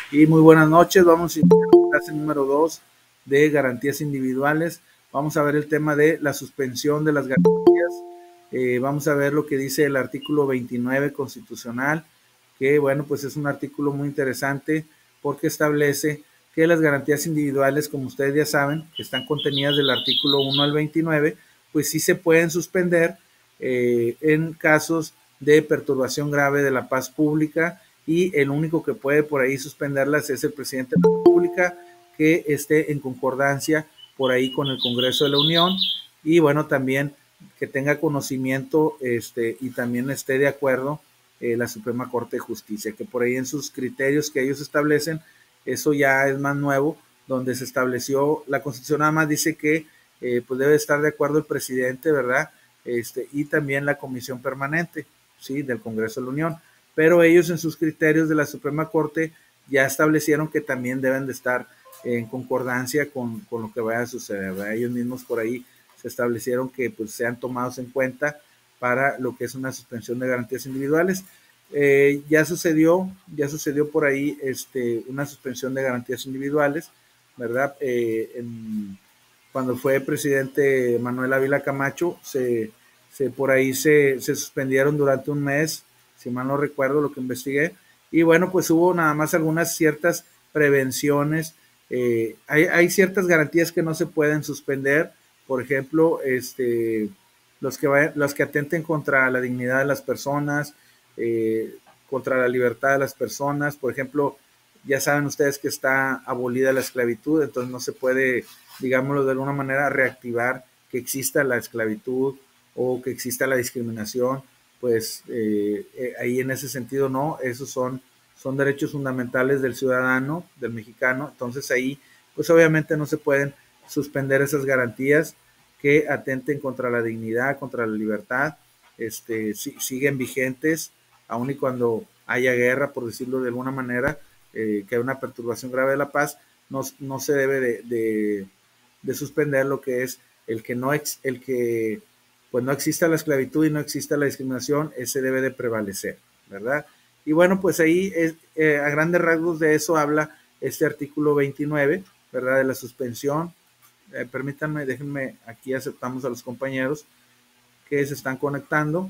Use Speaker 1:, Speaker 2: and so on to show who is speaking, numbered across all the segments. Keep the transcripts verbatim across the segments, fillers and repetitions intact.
Speaker 1: Y muy buenas noches, vamos a iniciar la clase número dos de garantías individuales. Vamos a ver el tema de la suspensión de las garantías. Eh, vamos a ver lo que dice el artículo veintinueve constitucional, que bueno, pues es un artículo muy interesante porque establece que las garantías individuales, como ustedes ya saben, que están contenidas del artículo uno al veintinueve, pues sí se pueden suspender eh, en casos de perturbación grave de la paz pública, y el único que puede por ahí suspenderlas es el presidente de la República, que esté en concordancia por ahí con el Congreso de la Unión, y bueno, también que tenga conocimiento este, y también esté de acuerdo eh, la Suprema Corte de Justicia, que por ahí en sus criterios que ellos establecen, eso ya es más nuevo, donde se estableció, la Constitución nada más dice que eh, pues debe estar de acuerdo el presidente, ¿verdad? Este, y también la Comisión Permanente, ¿sí? Del Congreso de la Unión, pero ellos en sus criterios de la Suprema Corte ya establecieron que también deben de estar en concordancia con, con lo que vaya a suceder, ¿verdad? Ellos mismos por ahí se establecieron que pues sean tomados en cuenta para lo que es una suspensión de garantías individuales. Eh, ya sucedió, ya sucedió por ahí este, una suspensión de garantías individuales, ¿verdad? Eh, en, cuando fue presidente Manuel Ávila Camacho, se, se por ahí se, se suspendieron durante un mes, si mal no recuerdo lo que investigué, y bueno, pues hubo nada más algunas ciertas prevenciones. Eh, hay, hay ciertas garantías que no se pueden suspender, por ejemplo, este, los, que vayan, los que atenten contra la dignidad de las personas, eh, contra la libertad de las personas, por ejemplo, ya saben ustedes que está abolida la esclavitud, entonces no se puede, digámoslo de alguna manera, reactivar que exista la esclavitud o que exista la discriminación, pues eh, eh, ahí en ese sentido no, esos son, son derechos fundamentales del ciudadano, del mexicano, entonces ahí pues obviamente no se pueden suspender esas garantías que atenten contra la dignidad, contra la libertad, este, si, siguen vigentes, aun y cuando haya guerra, por decirlo de alguna manera, eh, que hay una perturbación grave de la paz, no, no se debe de, de, de suspender lo que es el que no, ex, el que pues no exista la esclavitud y no exista la discriminación, ese debe de prevalecer, ¿verdad? Y bueno, pues ahí es, eh, a grandes rasgos de eso habla este artículo veintinueve, ¿verdad? De la suspensión. Eh, permítanme, déjenme, aquí aceptamos a los compañeros que se están conectando.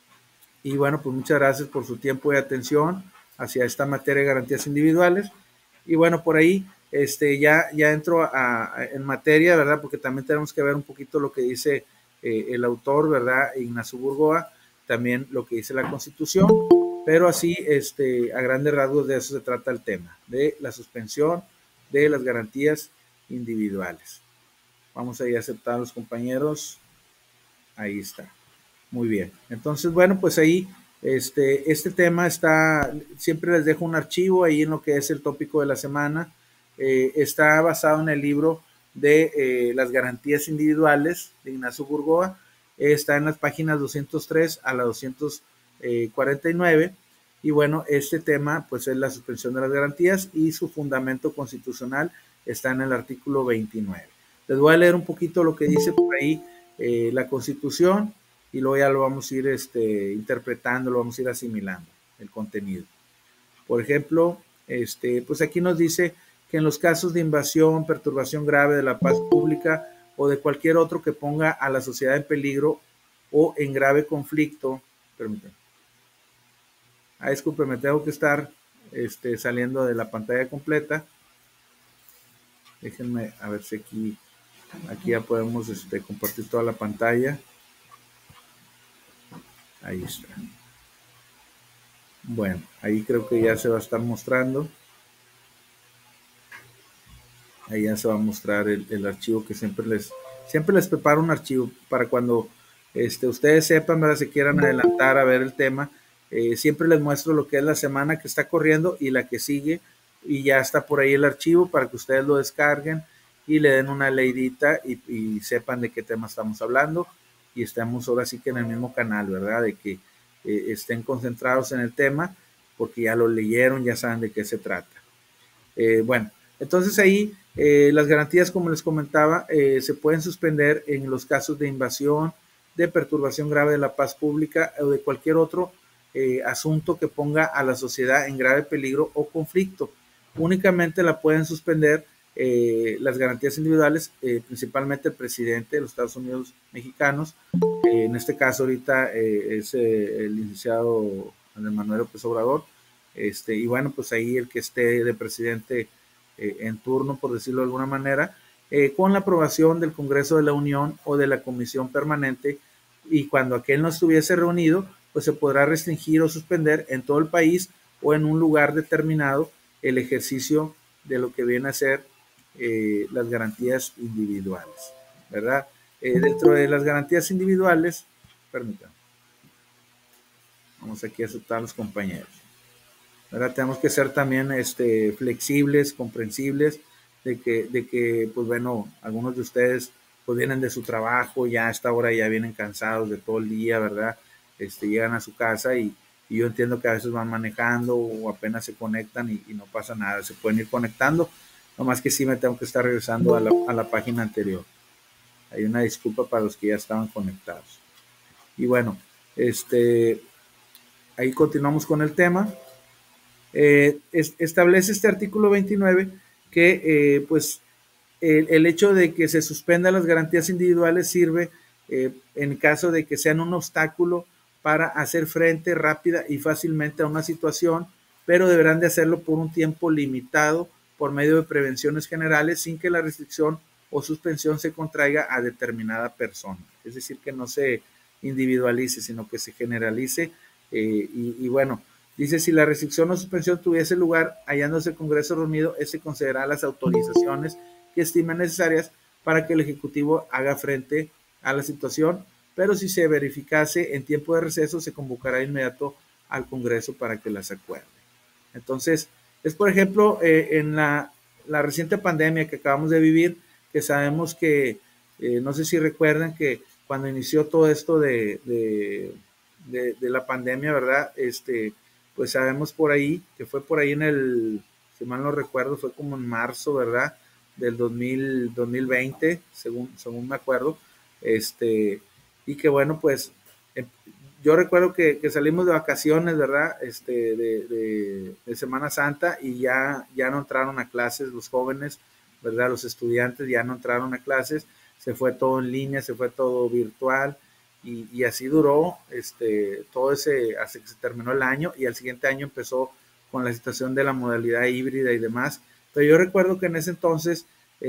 Speaker 1: Y bueno, pues muchas gracias por su tiempo y atención hacia esta materia de garantías individuales. Y bueno, por ahí este, ya, ya entro a, a, en materia, ¿verdad? Porque también tenemos que ver un poquito lo que dice eh, el autor, ¿verdad? Ignacio Burgoa, también lo que dice la Constitución, pero así, este, a grandes rasgos de eso se trata el tema, de la suspensión de las garantías individuales. Vamos a ir a aceptar a los compañeros. Ahí está. Muy bien. Entonces, bueno, pues ahí este, este tema está, siempre les dejo un archivo ahí en lo que es el tópico de la semana. Eh, está basado en el libro de eh, las garantías individuales de Ignacio Burgoa. Eh, está en las páginas doscientos tres a la doscientos cuarenta y nueve. Y bueno, este tema pues es la suspensión de las garantías y su fundamento constitucional está en el artículo veintinueve. Les voy a leer un poquito lo que dice por ahí eh, la Constitución, y luego ya lo vamos a ir este, interpretando, lo vamos a ir asimilando, el contenido. Por ejemplo, este, pues aquí nos dice que en los casos de invasión, perturbación grave de la paz pública o de cualquier otro que ponga a la sociedad en peligro o en grave conflicto, permítanme. Ah, disculpe, me tengo que estar este, saliendo de la pantalla completa. Déjenme a ver si aquí, aquí ya podemos este, compartir toda la pantalla. Ahí está. Bueno, ahí creo que ya se va a estar mostrando. Ahí ya se va a mostrar el, el archivo que siempre les, siempre les preparo un archivo para cuando este, ustedes sepan, ¿verdad? Se quieran adelantar a ver el tema. Eh, siempre les muestro lo que es la semana que está corriendo y la que sigue, y ya está por ahí el archivo para que ustedes lo descarguen y le den una leidita y, y sepan de qué tema estamos hablando, y estamos ahora sí que en el mismo canal, ¿verdad? De que eh, estén concentrados en el tema porque ya lo leyeron, ya saben de qué se trata. Eh, bueno, entonces ahí eh, las garantías, como les comentaba, eh, se pueden suspender en los casos de invasión, de perturbación grave de la paz pública o de cualquier otro eh, asunto que ponga a la sociedad en grave peligro o conflicto. únicamente la pueden suspender eh, las garantías individuales, eh, principalmente el presidente de los Estados Unidos mexicanos. Eh, en este caso ahorita eh, es eh, el licenciado Andrés Manuel López Obrador. Este, y bueno, pues ahí el que esté de presidente eh, en turno, por decirlo de alguna manera, eh, con la aprobación del Congreso de la Unión o de la Comisión Permanente, y cuando aquel no estuviese reunido, pues se podrá restringir o suspender en todo el país o en un lugar determinado el ejercicio de lo que viene a ser eh, las garantías individuales, ¿verdad? Eh, dentro de las garantías individuales, permítanme, vamos aquí a aceptar a los compañeros, ¿verdad? Tenemos que ser también este, flexibles, comprensibles, de que, de que, pues bueno, algunos de ustedes pues vienen de su trabajo, ya a esta hora ya vienen cansados de todo el día, ¿verdad? Este, llegan a su casa y, y yo entiendo que a veces van manejando o apenas se conectan y, y no pasa nada, se pueden ir conectando, nomás que sí me tengo que estar regresando a la, a la página anterior. Hay una disculpa para los que ya estaban conectados. Y bueno, este, ahí continuamos con el tema. Eh, es, establece este artículo veintinueve que eh, pues el, el, hecho de que se suspendan las garantías individuales sirve eh, en caso de que sean un obstáculo para hacer frente rápida y fácilmente a una situación, pero deberán de hacerlo por un tiempo limitado por medio de prevenciones generales sin que la restricción o suspensión se contraiga a determinada persona. Es decir, que no se individualice, sino que se generalice eh, y, y bueno, dice, si la restricción o suspensión tuviese lugar hallándose el Congreso reunido, se concederá las autorizaciones que estimen necesarias para que el Ejecutivo haga frente a la situación, pero si se verificase en tiempo de receso, se convocará de inmediato al Congreso para que las acuerde. Entonces, es por ejemplo, eh, en la, la reciente pandemia que acabamos de vivir, que sabemos que, eh, no sé si recuerdan que cuando inició todo esto de, de, de, de la pandemia, ¿verdad? Este, pues sabemos por ahí, que fue por ahí en el, si mal no recuerdo, fue como en marzo, ¿verdad? Del dos mil, dos mil veinte, según, según me acuerdo, este, y que bueno, pues, eh, yo recuerdo que, que, salimos de vacaciones, ¿verdad? Este, de, de, de Semana Santa y ya, ya no entraron a clases los jóvenes, ¿verdad? Los estudiantes ya no entraron a clases, se fue todo en línea, se fue todo virtual, y, y así duró este, todo ese, hasta que se terminó el año, y al siguiente año empezó con la situación de la modalidad híbrida y demás. Pero yo recuerdo que en ese entonces,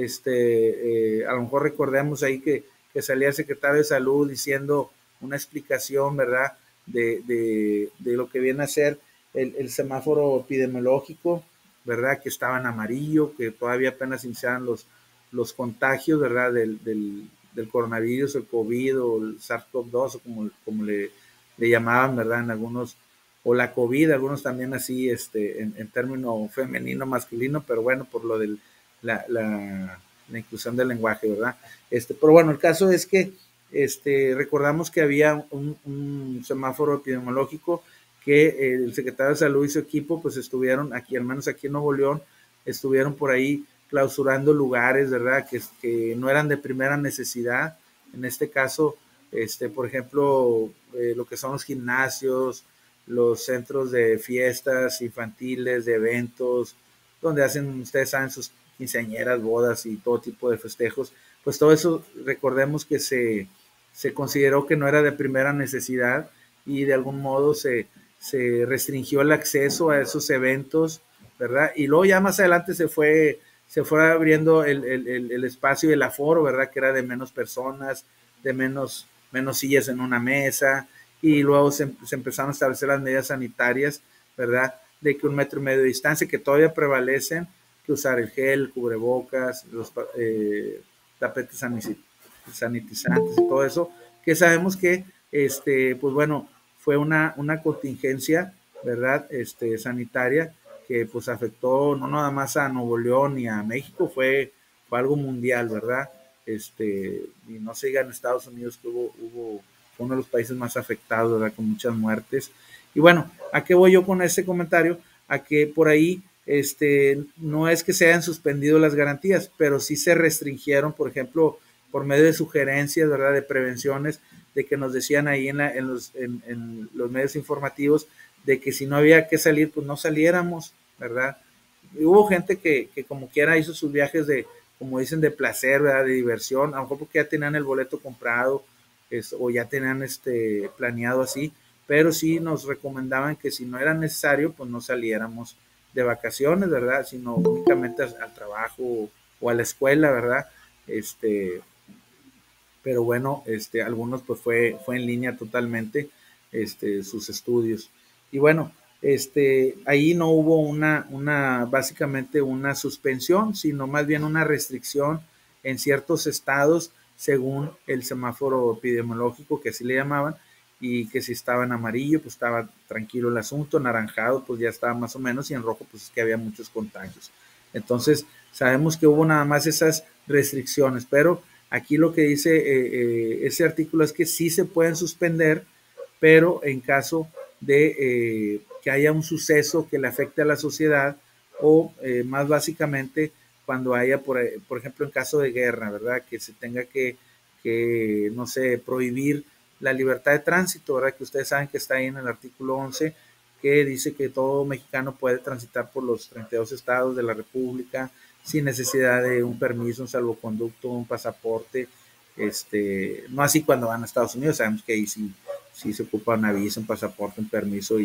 Speaker 1: este, eh, a lo mejor recordemos ahí que, que salía el secretario de Salud diciendo una explicación, ¿verdad?, de, de, de lo que viene a ser el, el semáforo epidemiológico, ¿verdad?, que estaba en amarillo, que todavía apenas iniciaban los, los contagios, ¿verdad?, del, del, del coronavirus, el COVID o el SARS-CoV dos, o como, como le, le llamaban, ¿verdad?, en algunos, o la COVID, algunos también así, este, en, en término femenino, masculino, pero bueno, por lo de la, la, la inclusión del lenguaje, ¿verdad? Este, pero bueno, el caso es que este, recordamos que había un, un semáforo epidemiológico que el secretario de Salud y su equipo pues estuvieron aquí, al menos aquí en Nuevo León, estuvieron por ahí clausurando lugares, ¿verdad?, que, que no eran de primera necesidad. En este caso, este, por ejemplo, eh, lo que son los gimnasios, los centros de fiestas infantiles, de eventos, donde hacen, ustedes saben, sus quinceañeras, bodas y todo tipo de festejos, pues todo eso, recordemos que se, se consideró que no era de primera necesidad y de algún modo se, se restringió el acceso a esos eventos, ¿verdad? Y luego ya más adelante se fue, se fue abriendo el, el, el espacio y el aforo, ¿verdad?, que era de menos personas, de menos, menos sillas en una mesa, y luego se, se empezaron a establecer las medidas sanitarias, ¿verdad?, de que un metro y medio de distancia, que todavía prevalecen, que usar el gel, cubrebocas, los eh, tapetes sanitizantes y todo eso, que sabemos que, este, pues bueno, fue una, una contingencia, ¿verdad?, este, sanitaria, que pues afectó no nada más a Nuevo León y a México, fue, fue algo mundial, ¿verdad? Este, y no se diga en Estados Unidos que hubo, hubo uno de los países más afectados, ¿verdad?, con muchas muertes. Y bueno, ¿a qué voy yo con este comentario? A que por ahí este, no es que se hayan suspendido las garantías, pero sí se restringieron, por ejemplo, por medio de sugerencias, ¿verdad?, de prevenciones, de que nos decían ahí en, la, en, los, en, en los medios informativos, de que si no había que salir, pues no saliéramos, ¿verdad? hubo gente que, que como quiera hizo sus viajes de, como dicen, de placer, ¿verdad? De diversión, a lo mejor porque ya tenían el boleto comprado es, o ya tenían este planeado así, pero sí nos recomendaban que si no era necesario, pues no saliéramos de vacaciones, ¿verdad? Sino únicamente al, al trabajo o a la escuela, ¿verdad? Este, pero bueno, este, algunos pues fue, fue en línea totalmente este, sus estudios. Y bueno, este, ahí no hubo una, una, básicamente una suspensión, sino más bien una restricción en ciertos estados según el semáforo epidemiológico, que así le llamaban, y que si estaba en amarillo, pues estaba tranquilo el asunto, naranjado, pues ya estaba más o menos, y en rojo, pues es que había muchos contagios. Entonces, sabemos que hubo nada más esas restricciones, pero aquí lo que dice eh, eh, ese artículo es que sí se pueden suspender, pero en caso de eh, que haya un suceso que le afecte a la sociedad o eh, más básicamente cuando haya, por, por, ejemplo, en caso de guerra, ¿verdad? Que se tenga que, que, no sé, prohibir la libertad de tránsito, ¿verdad? Que ustedes saben que está ahí en el artículo once, que dice que todo mexicano puede transitar por los treinta y dos estados de la República sin necesidad de un permiso, un salvoconducto, un pasaporte, este, no así cuando van a Estados Unidos, sabemos que ahí sí, sí se ocupa una visa, un pasaporte, un permiso y,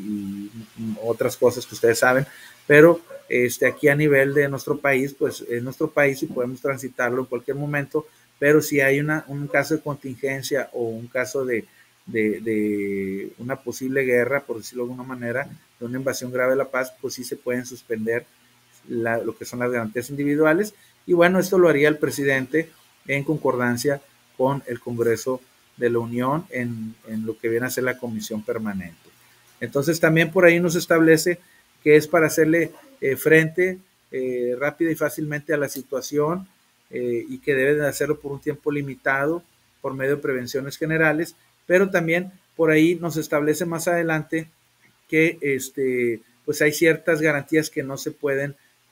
Speaker 1: y, y otras cosas que ustedes saben, pero este, aquí a nivel de nuestro país, pues es nuestro país y podemos transitarlo en cualquier momento, pero si hay una, un caso de contingencia o un caso de, de, de una posible guerra, por decirlo de alguna manera, de una invasión grave de la paz, pues sí se pueden suspender la, lo que son las garantías individuales. Y bueno, esto lo haría el presidente en concordancia con el Congreso de la Unión en, en lo que viene a ser la comisión permanente. Entonces también por ahí nos establece que es para hacerle eh, frente eh, rápida y fácilmente a la situación eh, y que debe de hacerlo por un tiempo limitado por medio de prevenciones generales, pero también por ahí nos establece más adelante que este, pues hay ciertas garantías que no se pueden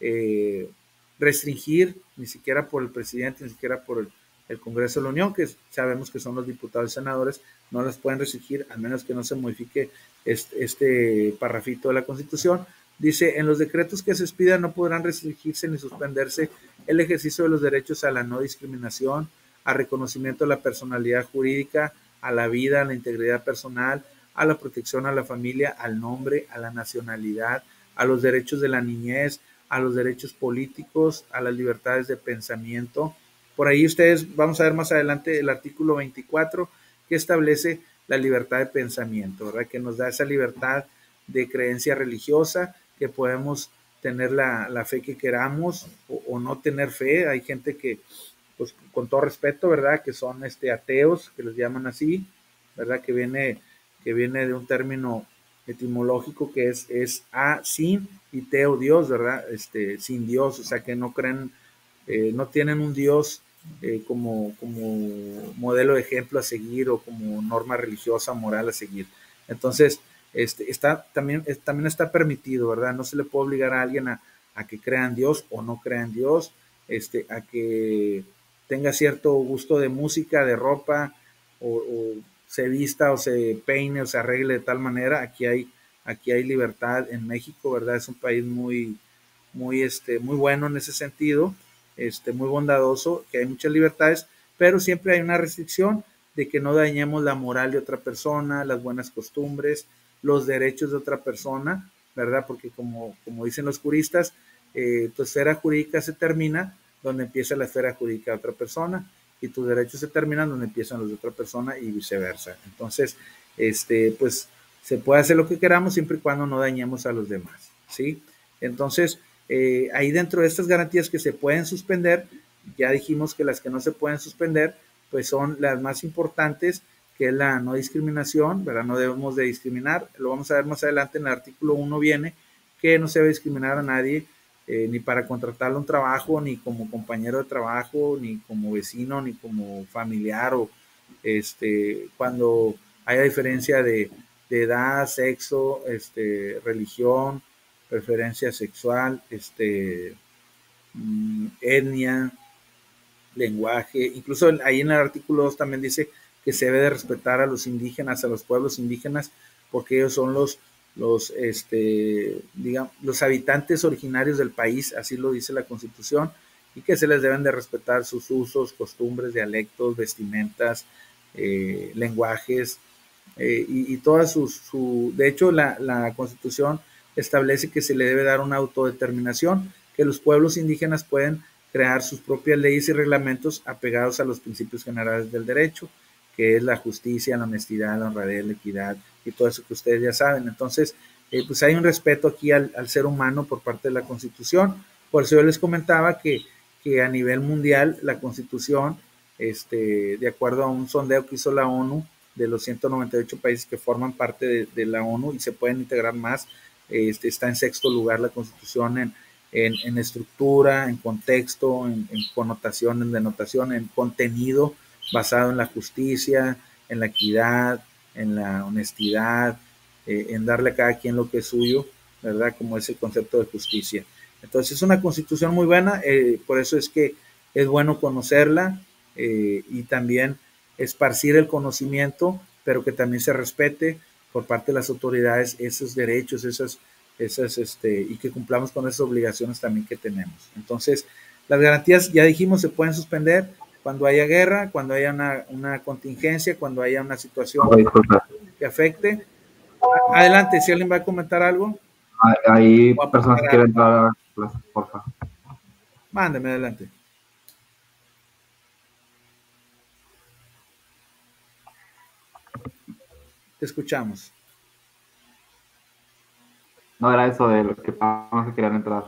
Speaker 1: eh, restringir, ni siquiera por el presidente, ni siquiera por el, el Congreso de la Unión, que sabemos que son los diputados y senadores, no las pueden restringir, al menos que no se modifique este, este parrafito de la Constitución. Dice, en los decretos que se expidan no podrán restringirse ni suspenderse el ejercicio de los derechos a la no discriminación, a reconocimiento de la personalidad jurídica, a la vida, a la integridad personal, a la protección a la familia, al nombre, a la nacionalidad, a los derechos de la niñez, a los derechos políticos, a las libertades de pensamiento. Por ahí ustedes, vamos a ver más adelante el artículo veinticuatro que establece la libertad de pensamiento, ¿verdad? Que nos da esa libertad de creencia religiosa, que podemos tener la, la fe que queramos o, o, no tener fe. Hay gente que, pues con todo respeto, ¿verdad? Que son este, ateos, que les llaman así, ¿verdad? Que viene, que viene de un término etimológico que es, es a sin y teo Dios, ¿verdad? Este, sin Dios, o sea que no creen, eh, no tienen un Dios eh, como, como modelo de ejemplo a seguir o como norma religiosa, moral a seguir. Entonces, este, está, también, también está permitido, ¿verdad? No se le puede obligar a alguien a, a que crea en Dios o no crea en Dios, este, a que tenga cierto gusto de música, de ropa, o, o se vista o se peine o se arregle de tal manera. Aquí hay, aquí hay libertad en México, ¿verdad? Es un país muy, muy, este, muy bueno en ese sentido, este, muy bondadoso, que hay muchas libertades, pero siempre hay una restricción de que no dañemos la moral de otra persona, las buenas costumbres, los derechos de otra persona, ¿verdad? Porque como, como dicen los juristas, eh, tu esfera jurídica se termina donde empieza la esfera jurídica de otra persona y tus derechos se terminan donde empiezan los de otra persona y viceversa. Entonces, este, pues se puede hacer lo que queramos siempre y cuando no dañemos a los demás, ¿sí? Entonces, eh, ahí dentro de estas garantías que se pueden suspender, ya dijimos que las que no se pueden suspender, pues son las más importantes, que es la no discriminación, ¿verdad? No debemos de discriminar, lo vamos a ver más adelante en el artículo uno viene, que no se debe discriminar a nadie, eh, ni para contratarle un trabajo, ni como compañero de trabajo, ni como vecino, ni como familiar, o este, cuando haya diferencia de, de edad, sexo, este, religión, preferencia sexual, este, etnia, lenguaje. Incluso ahí en el artículo dos también dice que se debe de respetar a los indígenas, a los pueblos indígenas, porque ellos son los, los, este, digamos, los habitantes originarios del país, así lo dice la Constitución, y que se les deben de respetar sus usos, costumbres, dialectos, vestimentas, eh, lenguajes, eh, y, y todas sus, su, de hecho la, la Constitución establece que se le debe dar una autodeterminación, que los pueblos indígenas pueden crear sus propias leyes y reglamentos apegados a los principios generales del derecho, que es la justicia, la honestidad, la honradez, la equidad y todo eso que ustedes ya saben. Entonces, eh, pues hay un respeto aquí al, al, ser humano por parte de la Constitución. Por eso yo les comentaba que, que a nivel mundial la Constitución, este, de acuerdo a un sondeo que hizo la ONU, de los ciento noventa y ocho países que forman parte de, de la ONU y se pueden integrar más, este, está en sexto lugar la Constitución en, en, en estructura, en contexto, en, en connotación, en denotación, en contenido basado en la justicia, en la equidad, en la honestidad, eh, en darle a cada quien lo que es suyo, ¿verdad? Como es el concepto de justicia. Entonces es una constitución muy buena, eh, por eso es que es bueno conocerla eh, y también esparcir el conocimiento, pero que también se respete por parte de las autoridades esos derechos, esas, esas, este, y que cumplamos con esas obligaciones también que tenemos. Entonces, las garantías, ya dijimos, se pueden suspender cuando haya guerra, cuando haya una, una contingencia, cuando haya una situación que afecte. Adelante, si alguien va a comentar algo.
Speaker 2: Hay personas que quieren entrar a la clase, por favor.
Speaker 1: Mándeme adelante. Te escuchamos.
Speaker 2: No era eso de los que personas que querían entrar.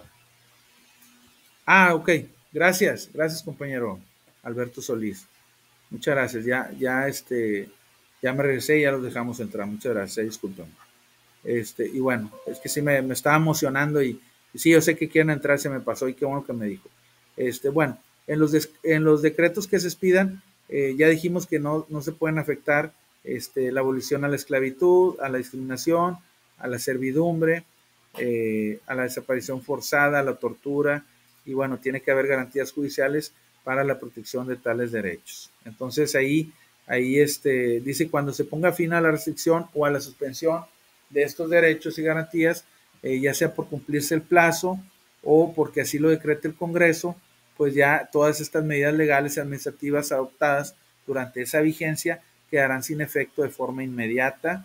Speaker 1: Ah, ok. Gracias, gracias compañero Alberto Solís. Muchas gracias. Ya, ya, este, ya me regresé y ya los dejamos entrar. Muchas gracias. Disculpen. Este, y bueno, es que sí me, me estaba emocionando y, y sí, yo sé que quieren entrar, se me pasó y qué bueno que me dijo. Este, bueno, en los, des, en los decretos que se expidan, eh, ya dijimos que no, no se pueden afectar este, la abolición a la esclavitud, a la discriminación, a la servidumbre, eh, a la desaparición forzada, a la tortura, y bueno, tiene que haber garantías judiciales para la protección de tales derechos. Entonces ahí, ahí este, dice cuando se ponga fin a la restricción o a la suspensión de estos derechos y garantías, eh, ya sea por cumplirse el plazo o porque así lo decrete el Congreso, pues ya todas estas medidas legales y administrativas adoptadas durante esa vigencia quedarán sin efecto de forma inmediata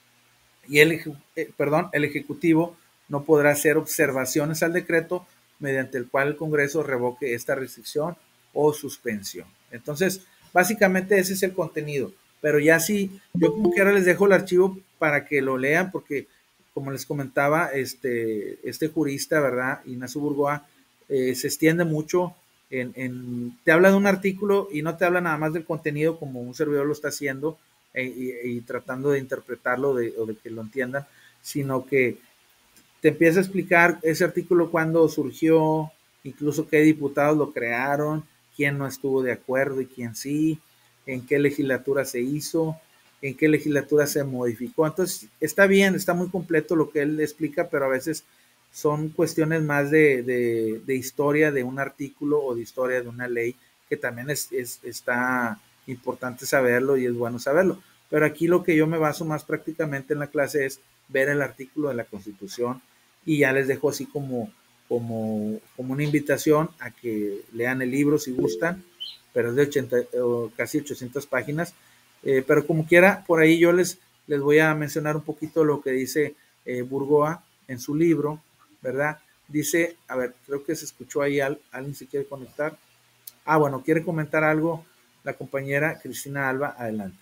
Speaker 1: y el, eh, perdón, el Ejecutivo no podrá hacer observaciones al decreto mediante el cual el Congreso revoque esta restricción o suspensión. Entonces, básicamente ese es el contenido. Pero ya sí, yo como que ahora les dejo el archivo para que lo lean, porque como les comentaba, este, este jurista, ¿verdad? Ignacio Burgoa, eh, se extiende mucho. En, en, te habla de un artículo y no te habla nada más del contenido como un servidor lo está haciendo eh, y, y, tratando de interpretarlo de, o de que lo entiendan, sino que te empieza a explicar ese artículo cuándo surgió, incluso qué diputados lo crearon, quién no estuvo de acuerdo y quién sí, en qué legislatura se hizo, en qué legislatura se modificó. Entonces, está bien, está muy completo lo que él explica, pero a veces son cuestiones más de, de, de historia de un artículo o de historia de una ley, que también es, es, está importante saberlo y es bueno saberlo. Pero aquí lo que yo me baso más prácticamente en la clase es ver el artículo de la Constitución y ya les dejo así como, como, como una invitación a que lean el libro si gustan, pero es de ochenta, casi ochocientas páginas, eh, pero como quiera, por ahí yo les, les voy a mencionar un poquito lo que dice eh, Burgoa en su libro, ¿verdad? Dice, a ver, creo que se escuchó ahí, alguien se quiere conectar. Ah, bueno, quiere comentar algo la compañera Cristina Alba, adelante.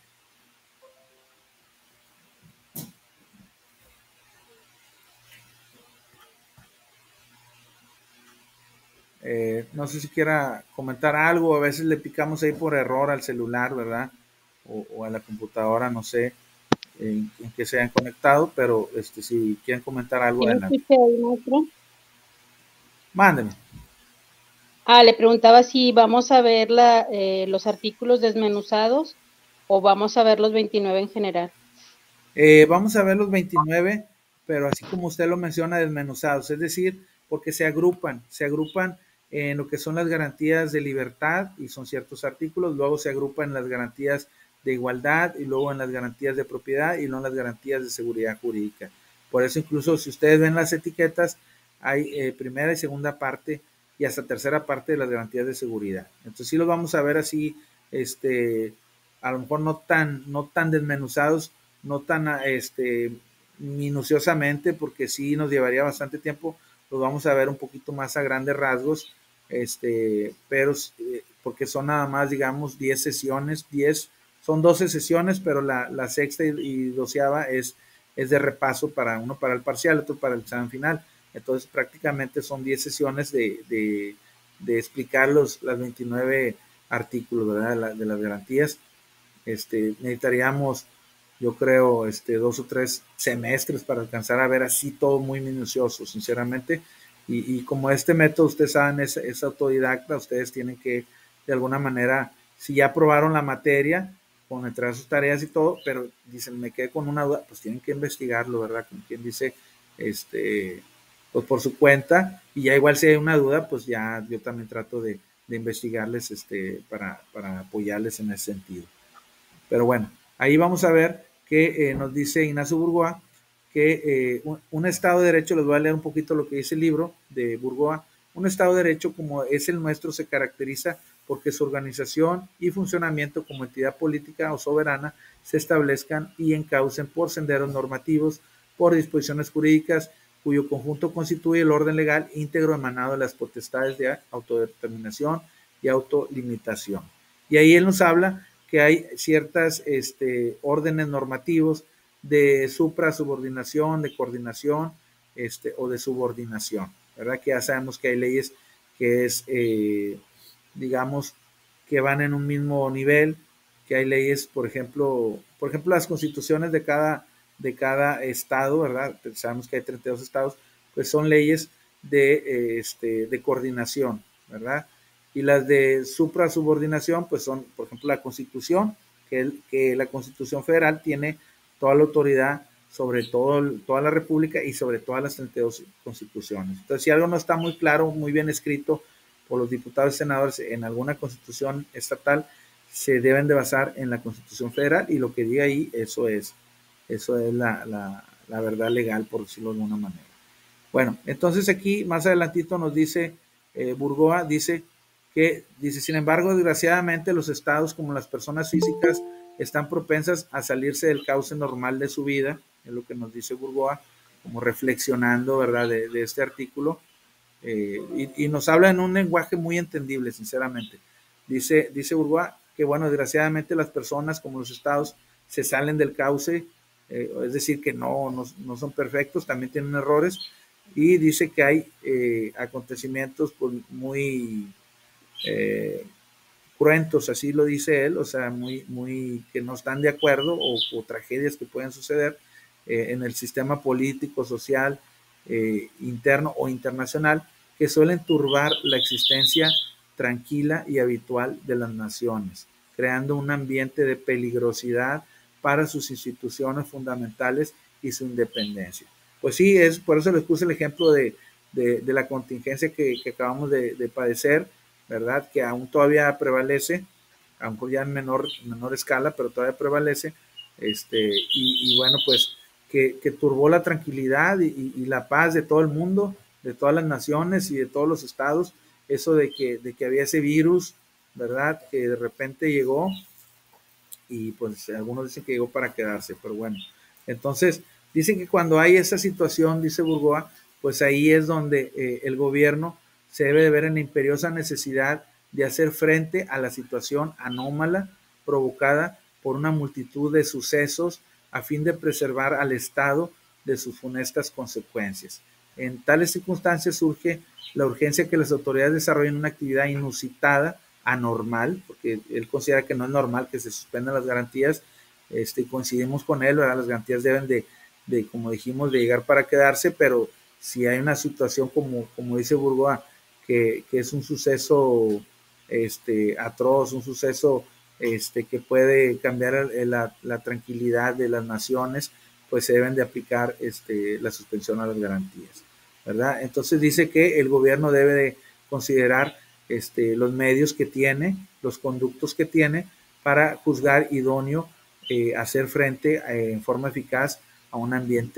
Speaker 1: Eh, no sé si quiera comentar algo, a veces le picamos ahí por error al celular, ¿verdad? O, o a la computadora, no sé en, en que se hayan conectado, pero este, si quieren comentar algo, adelante. Mándeme.
Speaker 3: Ah, le preguntaba si vamos a ver la, eh, los artículos desmenuzados o vamos a ver los veintinueve en general.
Speaker 1: Eh, vamos a ver los veintinueve, pero así como usted lo menciona, desmenuzados, es decir, porque se agrupan, se agrupan en lo que son las garantías de libertad y son ciertos artículos, luego se agrupan en las garantías de igualdad y luego en las garantías de propiedad y luego en las garantías de seguridad jurídica. Por eso incluso si ustedes ven las etiquetas, hay eh, primera y segunda parte y hasta tercera parte de las garantías de seguridad. Entonces sí los vamos a ver así, este, a lo mejor no tan, no tan desmenuzados, no tan este, minuciosamente, porque sí nos llevaría bastante tiempo, los vamos a ver un poquito más a grandes rasgos, este, pero eh, porque son nada más, digamos, diez sesiones, diez, son doce sesiones, pero la, la sexta y, y doceava es, es de repaso para uno para el parcial, otro para el examen final. Entonces prácticamente son diez sesiones de, de, de explicar los las veintinueve artículos, ¿verdad? De, la, de las garantías. Este, necesitaríamos, yo creo, este, dos o tres semestres para alcanzar a ver así todo muy minucioso, sinceramente. Y, y como este método, ustedes saben, es, es autodidacta, ustedes tienen que, de alguna manera, si ya aprobaron la materia, con entrar sus tareas y todo, pero dicen, me quedé con una duda, pues tienen que investigarlo, ¿verdad? Como quien dice, este, pues por su cuenta, y ya igual si hay una duda, pues ya yo también trato de, de investigarles este, para, para apoyarles en ese sentido. Pero bueno, ahí vamos a ver que eh, nos dice Ignacio Burgoa que eh, un, un Estado de Derecho, les voy a leer un poquito lo que dice el libro de Burgoa, un Estado de Derecho como es el nuestro se caracteriza porque su organización y funcionamiento como entidad política o soberana se establezcan y encaucen por senderos normativos, por disposiciones jurídicas, cuyo conjunto constituye el orden legal íntegro emanado de las potestades de autodeterminación y autolimitación. Y ahí él nos habla que hay ciertas este, órdenes normativos de supra-subordinación, de coordinación este, o de subordinación, ¿verdad? Que ya sabemos que hay leyes que es, eh, digamos, que van en un mismo nivel, que hay leyes, por ejemplo, por ejemplo, las constituciones de cada, de cada estado, ¿verdad? Sabemos que hay treinta y dos estados, pues son leyes de, eh, este, de coordinación, ¿verdad? Y las de supra-subordinación, pues son, por ejemplo, la Constitución, que, el, que la Constitución Federal tiene toda la autoridad sobre todo, toda la República y sobre todas las treinta y dos constituciones. Entonces, si algo no está muy claro, muy bien escrito por los diputados y senadores en alguna constitución estatal, se deben de basar en la Constitución Federal y lo que diga ahí, eso es, eso es la, la, la verdad legal, por decirlo de alguna manera. Bueno, entonces aquí más adelantito nos dice eh, Burgoa, dice que, dice, sin embargo, desgraciadamente los estados como las personas físicas están propensas a salirse del cauce normal de su vida, es lo que nos dice Burgoa, como reflexionando, ¿verdad?, de, de este artículo, eh, y, y nos habla en un lenguaje muy entendible, sinceramente. Dice, dice Burgoa que, bueno, desgraciadamente las personas como los estados se salen del cauce, eh, es decir, que no, no, no son perfectos, también tienen errores, y dice que hay eh, acontecimientos pues, muy eh, cruentos, así lo dice él, o sea, muy, muy que no están de acuerdo, o, o tragedias que pueden suceder eh, en el sistema político, social, eh, interno o internacional, que suelen turbar la existencia tranquila y habitual de las naciones, creando un ambiente de peligrosidad para sus instituciones fundamentales y su independencia. Pues sí, es por eso les puse el ejemplo de, de, de la contingencia que, que acabamos de, de padecer, ¿verdad? Que aún todavía prevalece, aunque ya en menor, menor escala, pero todavía prevalece, este, y, y bueno, pues que, que turbó la tranquilidad y, y, la paz de todo el mundo, de todas las naciones y de todos los estados, eso de que, de que había ese virus, ¿verdad? Que de repente llegó y pues algunos dicen que llegó para quedarse, pero bueno, entonces dicen que cuando hay esa situación, dice Burgoa, pues ahí es donde eh, el gobierno se debe de ver en la imperiosa necesidad de hacer frente a la situación anómala provocada por una multitud de sucesos a fin de preservar al Estado de sus funestas consecuencias. En tales circunstancias surge la urgencia que las autoridades desarrollen una actividad inusitada, anormal, porque él considera que no es normal que se suspendan las garantías, este, coincidimos con él, ¿verdad? Las garantías deben de, de, como dijimos, de llegar para quedarse, pero si hay una situación como, como dice Burgoa, que, que es un suceso este, atroz, un suceso este, que puede cambiar la, la tranquilidad de las naciones, pues se deben de aplicar este, la suspensión a las garantías, ¿verdad? Entonces dice que el gobierno debe de considerar este, los medios que tiene, los conductos que tiene para juzgar idóneo eh, hacer frente eh, en forma eficaz a un ambiente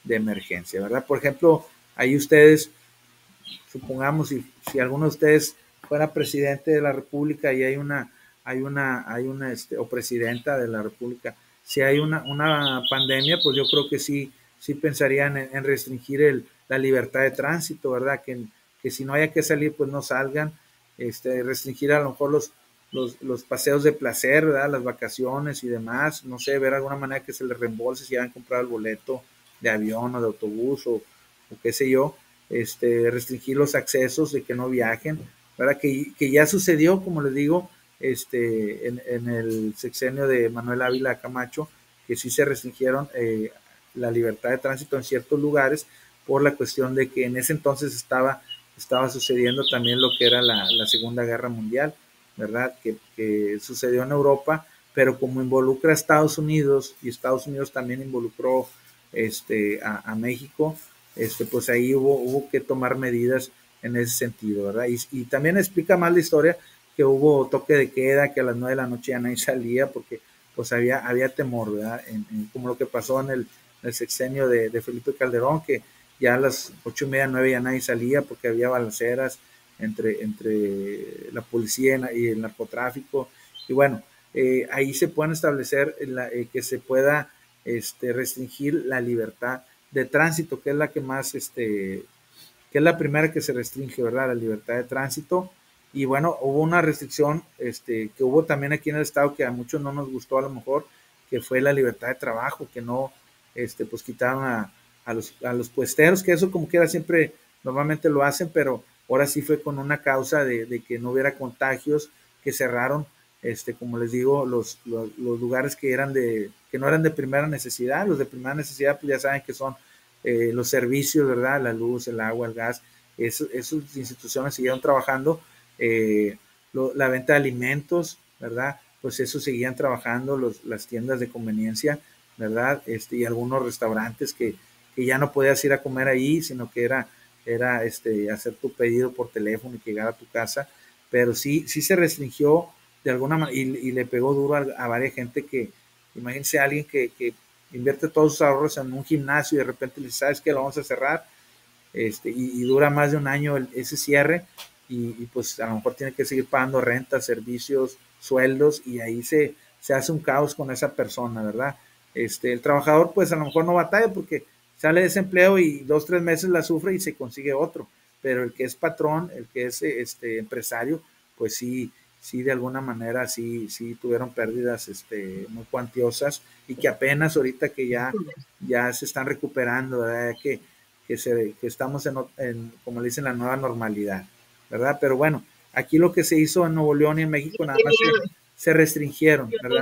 Speaker 1: de emergencia, ¿verdad? Por ejemplo, ahí ustedes, supongamos, si, si alguno de ustedes fuera presidente de la República y hay una, hay una, hay una, este, o presidenta de la República, si hay una, una pandemia, pues yo creo que sí, sí pensarían en, en restringir el, la libertad de tránsito, ¿verdad? Que, que si no haya que salir, pues no salgan, este, restringir a lo mejor los, los, los paseos de placer, ¿verdad? Las vacaciones y demás, no sé, ver alguna manera que se les reembolse si han comprado el boleto de avión o de autobús o, o qué sé yo, este, restringir los accesos de que no viajen, ¿verdad? Que, que ya sucedió, como les digo, este, en, en el sexenio de Manuel Ávila Camacho, que sí se restringieron eh, la libertad de tránsito en ciertos lugares por la cuestión de que en ese entonces estaba, estaba sucediendo también lo que era la, la Segunda Guerra Mundial, ¿verdad? Que, que sucedió en Europa, pero como involucra a Estados Unidos y Estados Unidos también involucró este, a, a México, este, pues ahí hubo, hubo que tomar medidas en ese sentido, ¿verdad? Y, y también explica más la historia que hubo toque de queda, que a las nueve de la noche ya nadie salía porque pues había, había temor, ¿verdad? En, en, como lo que pasó en el, en el sexenio de, de Felipe Calderón, que ya a las ocho y media, nueve ya nadie salía porque había balaceras entre, entre la policía y el narcotráfico. Y bueno, eh, ahí se pueden establecer la, eh, que se pueda este, restringir la libertad de tránsito, que es la que más, este, que es la primera que se restringe, ¿verdad? La libertad de tránsito. Y bueno, hubo una restricción este, que hubo también aquí en el estado que a muchos no nos gustó a lo mejor, que fue la libertad de trabajo, que no, este, pues quitaron a, a, los, a los puesteros, que eso como quiera siempre normalmente lo hacen, pero ahora sí fue con una causa de, de que no hubiera contagios, que cerraron, este, como les digo, los, los, los lugares que eran de, que no eran de primera necesidad. Los de primera necesidad, pues ya saben que son eh, los servicios, ¿verdad? La luz, el agua, el gas, eso, esas instituciones siguieron trabajando. Eh, lo, la venta de alimentos, ¿verdad? Pues eso seguían trabajando los, las tiendas de conveniencia, ¿verdad? Este, y algunos restaurantes que, que ya no podías ir a comer ahí, sino que era, era este, hacer tu pedido por teléfono y llegar a tu casa, pero sí, sí se restringió de alguna manera y, y le pegó duro a, a varias gente que, imagínense a alguien que, que invierte todos sus ahorros en un gimnasio y de repente le dice, ¿sabes qué? Lo vamos a cerrar, este, y, y dura más de un año el, ese cierre, y, y pues a lo mejor tiene que seguir pagando renta, servicios, sueldos, y ahí se, se hace un caos con esa persona, ¿verdad? Este, el trabajador pues a lo mejor no batalla porque sale de desempleo y dos, tres meses la sufre y se consigue otro, pero el que es patrón, el que es este, empresario, pues sí, sí de alguna manera sí, sí tuvieron pérdidas este, muy cuantiosas y que apenas ahorita que ya, ya se están recuperando, ¿verdad? Que, que, se, que estamos en, en, como le dicen, la nueva normalidad, ¿verdad? Pero bueno, aquí lo que se hizo en Nuevo León y en México nada más se, se restringieron, ¿verdad?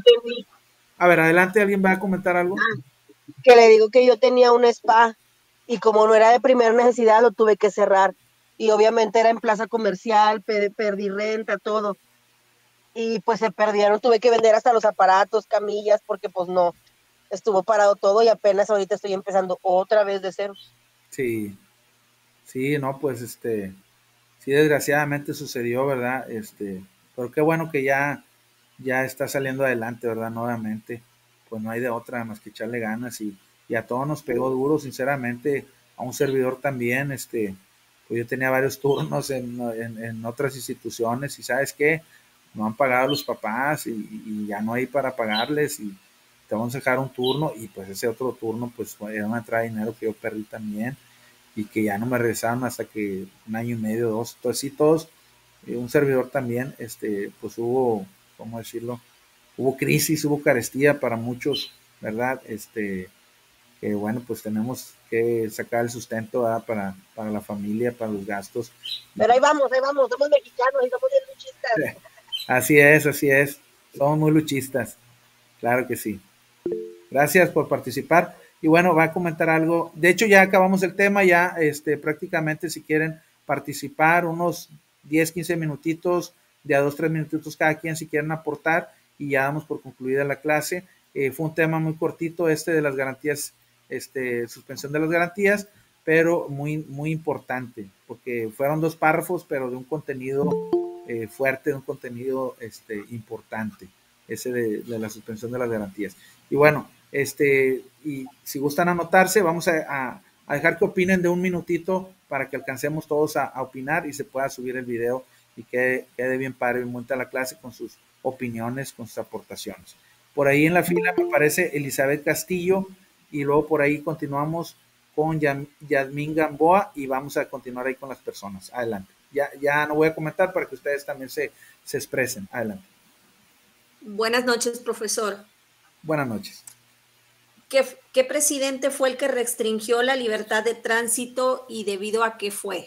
Speaker 1: A ver, adelante, ¿alguien va a comentar algo?
Speaker 4: Que le digo que yo tenía un spa y como no era de primera necesidad lo tuve que cerrar y obviamente era en plaza comercial, perdí renta, todo y pues se perdieron, tuve que vender hasta los aparatos, camillas, porque pues no, estuvo parado todo y apenas ahorita estoy empezando otra vez de cero.
Speaker 1: Sí, sí, no, pues este, sí, desgraciadamente sucedió, ¿verdad? Este, pero qué bueno que ya, ya está saliendo adelante, ¿verdad? Nuevamente, pues no hay de otra más que echarle ganas y, y a todos nos pegó duro, sinceramente, a un servidor también, este, pues yo tenía varios turnos en, en, en otras instituciones y ¿sabes qué? No han pagado los papás y, y ya no hay para pagarles y te vamos a dejar un turno y pues ese otro turno pues era una entrada de dinero que yo perdí también y que ya no me regresaron hasta que un año y medio, dos, entonces sí todos, eh, un servidor también, este, pues hubo, ¿cómo decirlo? Hubo crisis, hubo carestía para muchos, ¿verdad? Este, que bueno, pues tenemos que sacar el sustento, ¿verdad? Para, para la familia, para los gastos.
Speaker 4: Pero ahí vamos, ahí vamos, somos mexicanos y somos bien luchistas.
Speaker 1: Así es, así es, somos muy luchistas, claro que sí. Gracias por participar. Y bueno, va a comentar algo. De hecho, ya acabamos el tema, ya este, prácticamente si quieren participar, unos diez, quince minutitos, de a dos, tres minutitos cada quien si quieren aportar y ya damos por concluida la clase. Eh, fue un tema muy cortito este de las garantías, este, suspensión de las garantías, pero muy, muy importante, porque fueron dos párrafos, pero de un contenido eh, fuerte, de un contenido este, importante, ese de, de la suspensión de las garantías. Y bueno, este, y si gustan anotarse, vamos a, a, a dejar que opinen de un minutito para que alcancemos todos a, a opinar y se pueda subir el video y quede, quede bien padre y monta la clase con sus opiniones, con sus aportaciones. Por ahí en la fila me aparece Elizabeth Castillo y luego por ahí continuamos con Yasmín Gamboa y vamos a continuar ahí con las personas. Adelante. Ya, ya no voy a comentar para que ustedes también se, se expresen. Adelante.
Speaker 5: Buenas noches, profesor.
Speaker 1: Buenas noches.
Speaker 5: ¿Qué, ¿Qué presidente fue el que restringió la libertad de tránsito y debido a qué fue?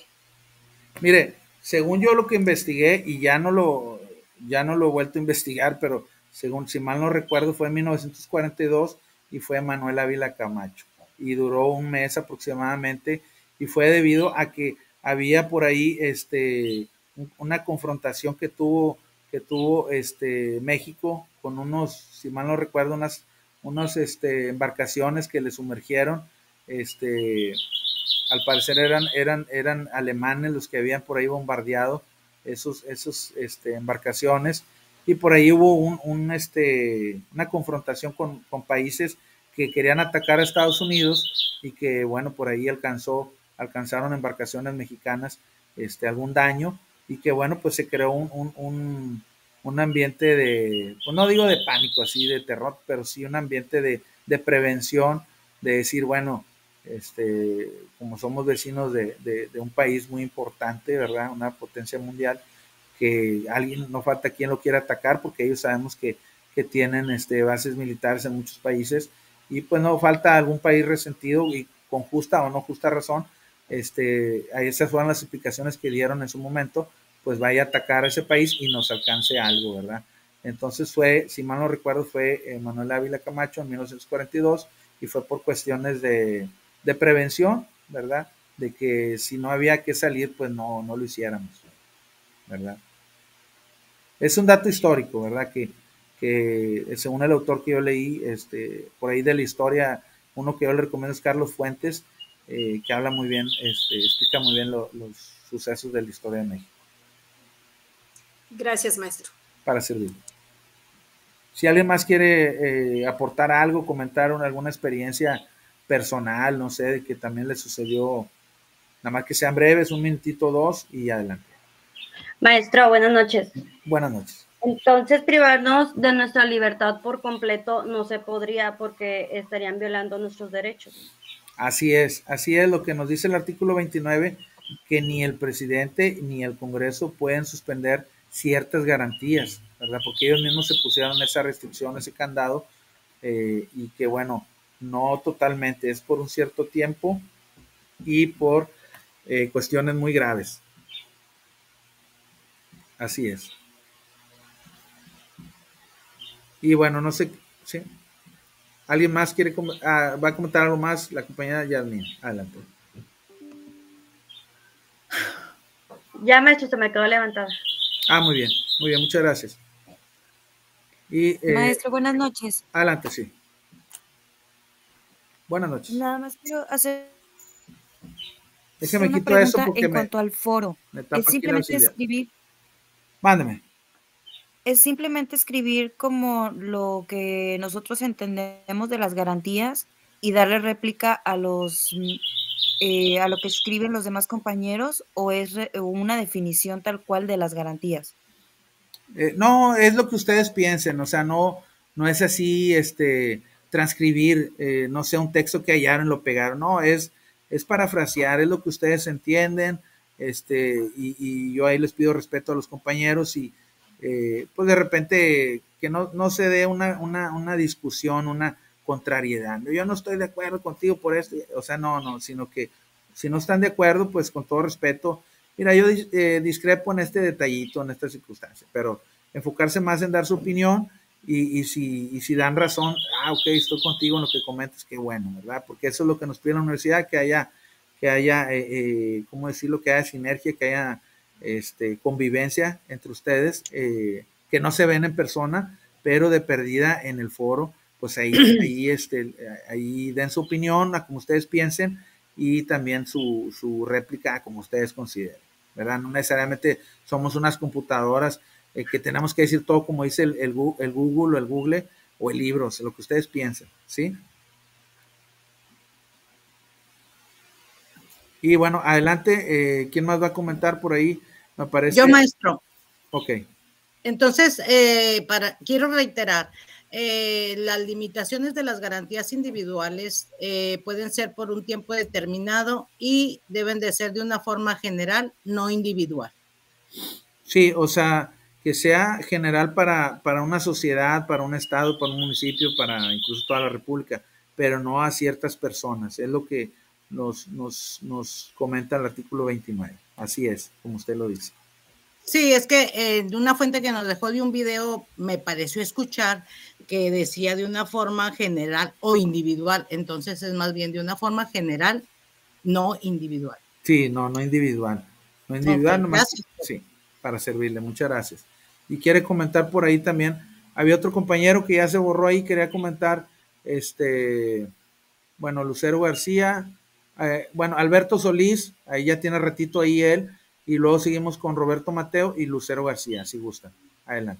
Speaker 1: Mire, según yo lo que investigué, y ya no lo, ya no lo he vuelto a investigar, pero según, si mal no recuerdo, fue en mil novecientos cuarenta y dos y fue Manuel Ávila Camacho. Y duró un mes aproximadamente, y fue debido a que había por ahí este, una confrontación que tuvo, que tuvo este, México con unos, si mal no recuerdo, unas, unas este, embarcaciones que le sumergieron, este, al parecer eran, eran, eran alemanes los que habían por ahí bombardeado esos, esos este, embarcaciones, y por ahí hubo un, un, este, una confrontación con, con países que querían atacar a Estados Unidos y que, bueno, por ahí alcanzó, alcanzaron embarcaciones mexicanas este, algún daño, y que, bueno, pues se creó un, un, un, un ambiente de, pues no digo de pánico, así de terror, pero sí un ambiente de, de prevención, de decir, bueno, este, como somos vecinos de, de, de un país muy importante, ¿verdad? Una potencia mundial, que alguien, no falta quien lo quiera atacar, porque ellos sabemos que, que tienen este, bases militares en muchos países, y pues no falta algún país resentido y con justa o no justa razón, este, esas fueron las explicaciones que dieron en su momento, pues vaya a atacar a ese país y nos alcance algo, ¿verdad? Entonces fue, si mal no recuerdo, fue eh, Manuel Ávila Camacho en mil novecientos cuarenta y dos, y fue por cuestiones de, de prevención, ¿verdad? De que si no había que salir, pues no, no lo hiciéramos, ¿verdad? Es un dato histórico, ¿verdad? Que, que según el autor que yo leí, este, por ahí de la historia, uno que yo le recomiendo es Carlos Fuentes, eh, que habla muy bien, este, explica muy bien lo, los sucesos de la historia de México.
Speaker 5: Gracias, maestro.
Speaker 1: Para servir. Si alguien más quiere eh, aportar algo, comentar una, alguna experiencia personal, no sé, de que también le sucedió, nada más que sean breves, un minutito o dos y adelante.
Speaker 6: Maestro, buenas noches.
Speaker 1: Buenas noches.
Speaker 6: Entonces, privarnos de nuestra libertad por completo no se podría porque estarían violando nuestros derechos.
Speaker 1: Así es, así es lo que nos dice el artículo veintinueve, que ni el presidente ni el Congreso pueden suspender ciertas garantías, ¿verdad? Porque ellos mismos se pusieron esa restricción, ese candado, eh, y que bueno, no totalmente, es por un cierto tiempo y por eh, cuestiones muy graves. Así es. Y bueno, no sé, ¿sí? ¿Alguien más quiere, ah, va a comentar algo más? La compañera Yasmín, adelante.
Speaker 6: Ya, maestro, se me quedó levantada.
Speaker 1: Ah, muy bien, muy bien, muchas gracias. Y, eh,
Speaker 7: Maestro, buenas noches.
Speaker 1: Adelante, sí. Buenas noches.
Speaker 7: Nada más quiero hacer
Speaker 1: Déjeme
Speaker 7: una
Speaker 1: quito
Speaker 7: pregunta
Speaker 1: eso porque
Speaker 7: en
Speaker 1: me,
Speaker 7: cuanto al foro.
Speaker 1: me tapa
Speaker 7: Es
Speaker 1: aquí la
Speaker 7: simplemente
Speaker 1: auxiliar.
Speaker 7: escribir,
Speaker 1: Mándeme.
Speaker 7: es simplemente escribir como lo que nosotros entendemos de las garantías y darle réplica a los eh, a lo que escriben los demás compañeros, o es re, una definición tal cual de las garantías.
Speaker 1: Eh, no, es lo que ustedes piensen, o sea, no, no es así, este, transcribir, eh, no sé, un texto que hallaron, lo pegaron, no, es, es parafrasear, es lo que ustedes entienden, este, y, y yo ahí les pido respeto a los compañeros y, eh, pues de repente, que no, no se dé una, una, una discusión, una contrariedad, yo no estoy de acuerdo contigo por esto, o sea, no, no, sino que si no están de acuerdo, pues con todo respeto. Mira, yo eh, discrepo en este detallito, en esta circunstancia, pero enfocarse más en dar su opinión y, y, si, y si dan razón, ah, ok, estoy contigo en lo que comentas, qué bueno, ¿verdad? Porque eso es lo que nos pide la universidad, que haya, que haya eh, eh, ¿cómo decirlo? Que haya sinergia, que haya este, convivencia entre ustedes, eh, que no se ven en persona, pero de perdida en el foro, pues ahí, ahí, este, ahí den su opinión a como ustedes piensen, y también su, su réplica como ustedes consideren, ¿verdad? No necesariamente somos unas computadoras eh, que tenemos que decir todo como dice el, el, el Google o el Google, o el libro, lo que ustedes piensen, ¿sí? Y bueno, adelante, eh, ¿quién más va a comentar por ahí? Me parece.
Speaker 8: Yo, maestro.
Speaker 1: Ok.
Speaker 8: Entonces, eh, para, quiero reiterar, eh, las limitaciones de las garantías individuales eh, pueden ser por un tiempo determinado y deben de ser de una forma general, no individual.
Speaker 1: Sí, o sea, que sea general para, para una sociedad, para un estado, para un municipio, para incluso toda la república, pero no a ciertas personas. Es lo que nos, nos, nos comenta el artículo veintinueve. Así es, como usted lo dice.
Speaker 8: Sí, es que eh, de una fuente que nos dejó de un video me pareció escuchar que decía de una forma general o individual, entonces es más bien de una forma general, no individual.
Speaker 1: Sí, no, no individual. No individual,
Speaker 8: Okay,
Speaker 1: nomás.
Speaker 8: gracias.
Speaker 1: Sí, para servirle, muchas gracias. Y quiere comentar por ahí también, había otro compañero que ya se borró ahí, quería comentar, este, bueno, Lucero García, eh, bueno, Alberto Solís, ahí ya tiene ratito ahí él, y luego seguimos con Roberto Mateo y Lucero García, si gustan. Adelante.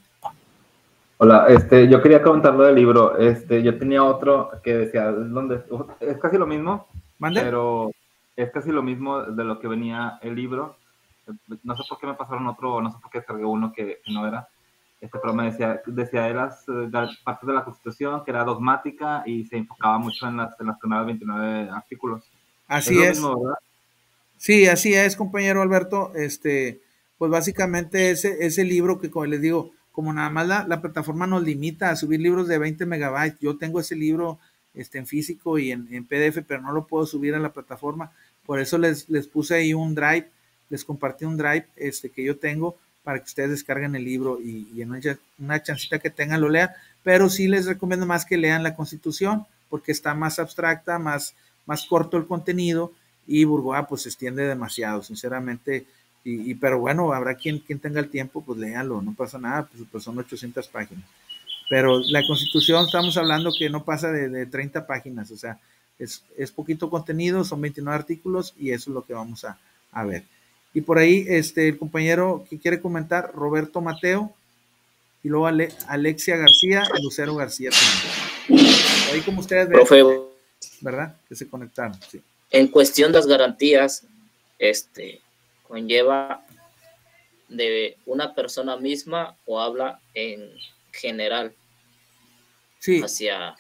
Speaker 2: Hola, este, yo quería comentar lo del libro. Este, yo tenía otro que decía, ¿dónde? Es casi lo mismo,
Speaker 1: ¿Mande?
Speaker 2: pero es casi lo mismo de lo que venía el libro. No sé por qué me pasaron otro, no sé por qué descargué uno que, que no era. Este, pero me decía, decía de las, de las partes de la Constitución que era dogmática y se enfocaba mucho en las, en las primeras veintinueve artículos.
Speaker 1: Así
Speaker 2: es.
Speaker 1: es.
Speaker 2: Lo mismo, ¿verdad?
Speaker 1: Sí, así es, compañero Alberto. Este, pues básicamente ese, ese libro que, como les digo, como nada más la, la plataforma nos limita a subir libros de veinte megabytes. Yo tengo ese libro este, en físico y en, en P D F, pero no lo puedo subir a la plataforma. Por eso les, les puse ahí un drive, les compartí un drive este, que yo tengo para que ustedes descarguen el libro y, y en una, una chancita que tengan lo lean. Pero sí les recomiendo más que lean la Constitución porque está más abstracta, más, más corto el contenido. Y Burgoa pues se extiende demasiado, sinceramente, y, y pero bueno, habrá quien, quien tenga el tiempo, pues léalo, no pasa nada, pues, pues son ochocientas páginas, pero la Constitución estamos hablando que no pasa de, de treinta páginas, o sea, es, es poquito contenido, son veintinueve artículos y eso es lo que vamos a, a ver. Y por ahí este, el compañero que quiere comentar, Roberto Mateo, y luego Ale, Alexia García y Lucero García también. Ahí como ustedes ven,
Speaker 9: Profe,
Speaker 1: ¿verdad? Que se conectaron, sí.
Speaker 9: En cuestión de las garantías, este, conlleva de una persona misma o habla en general.
Speaker 1: Sí.
Speaker 9: Hacia.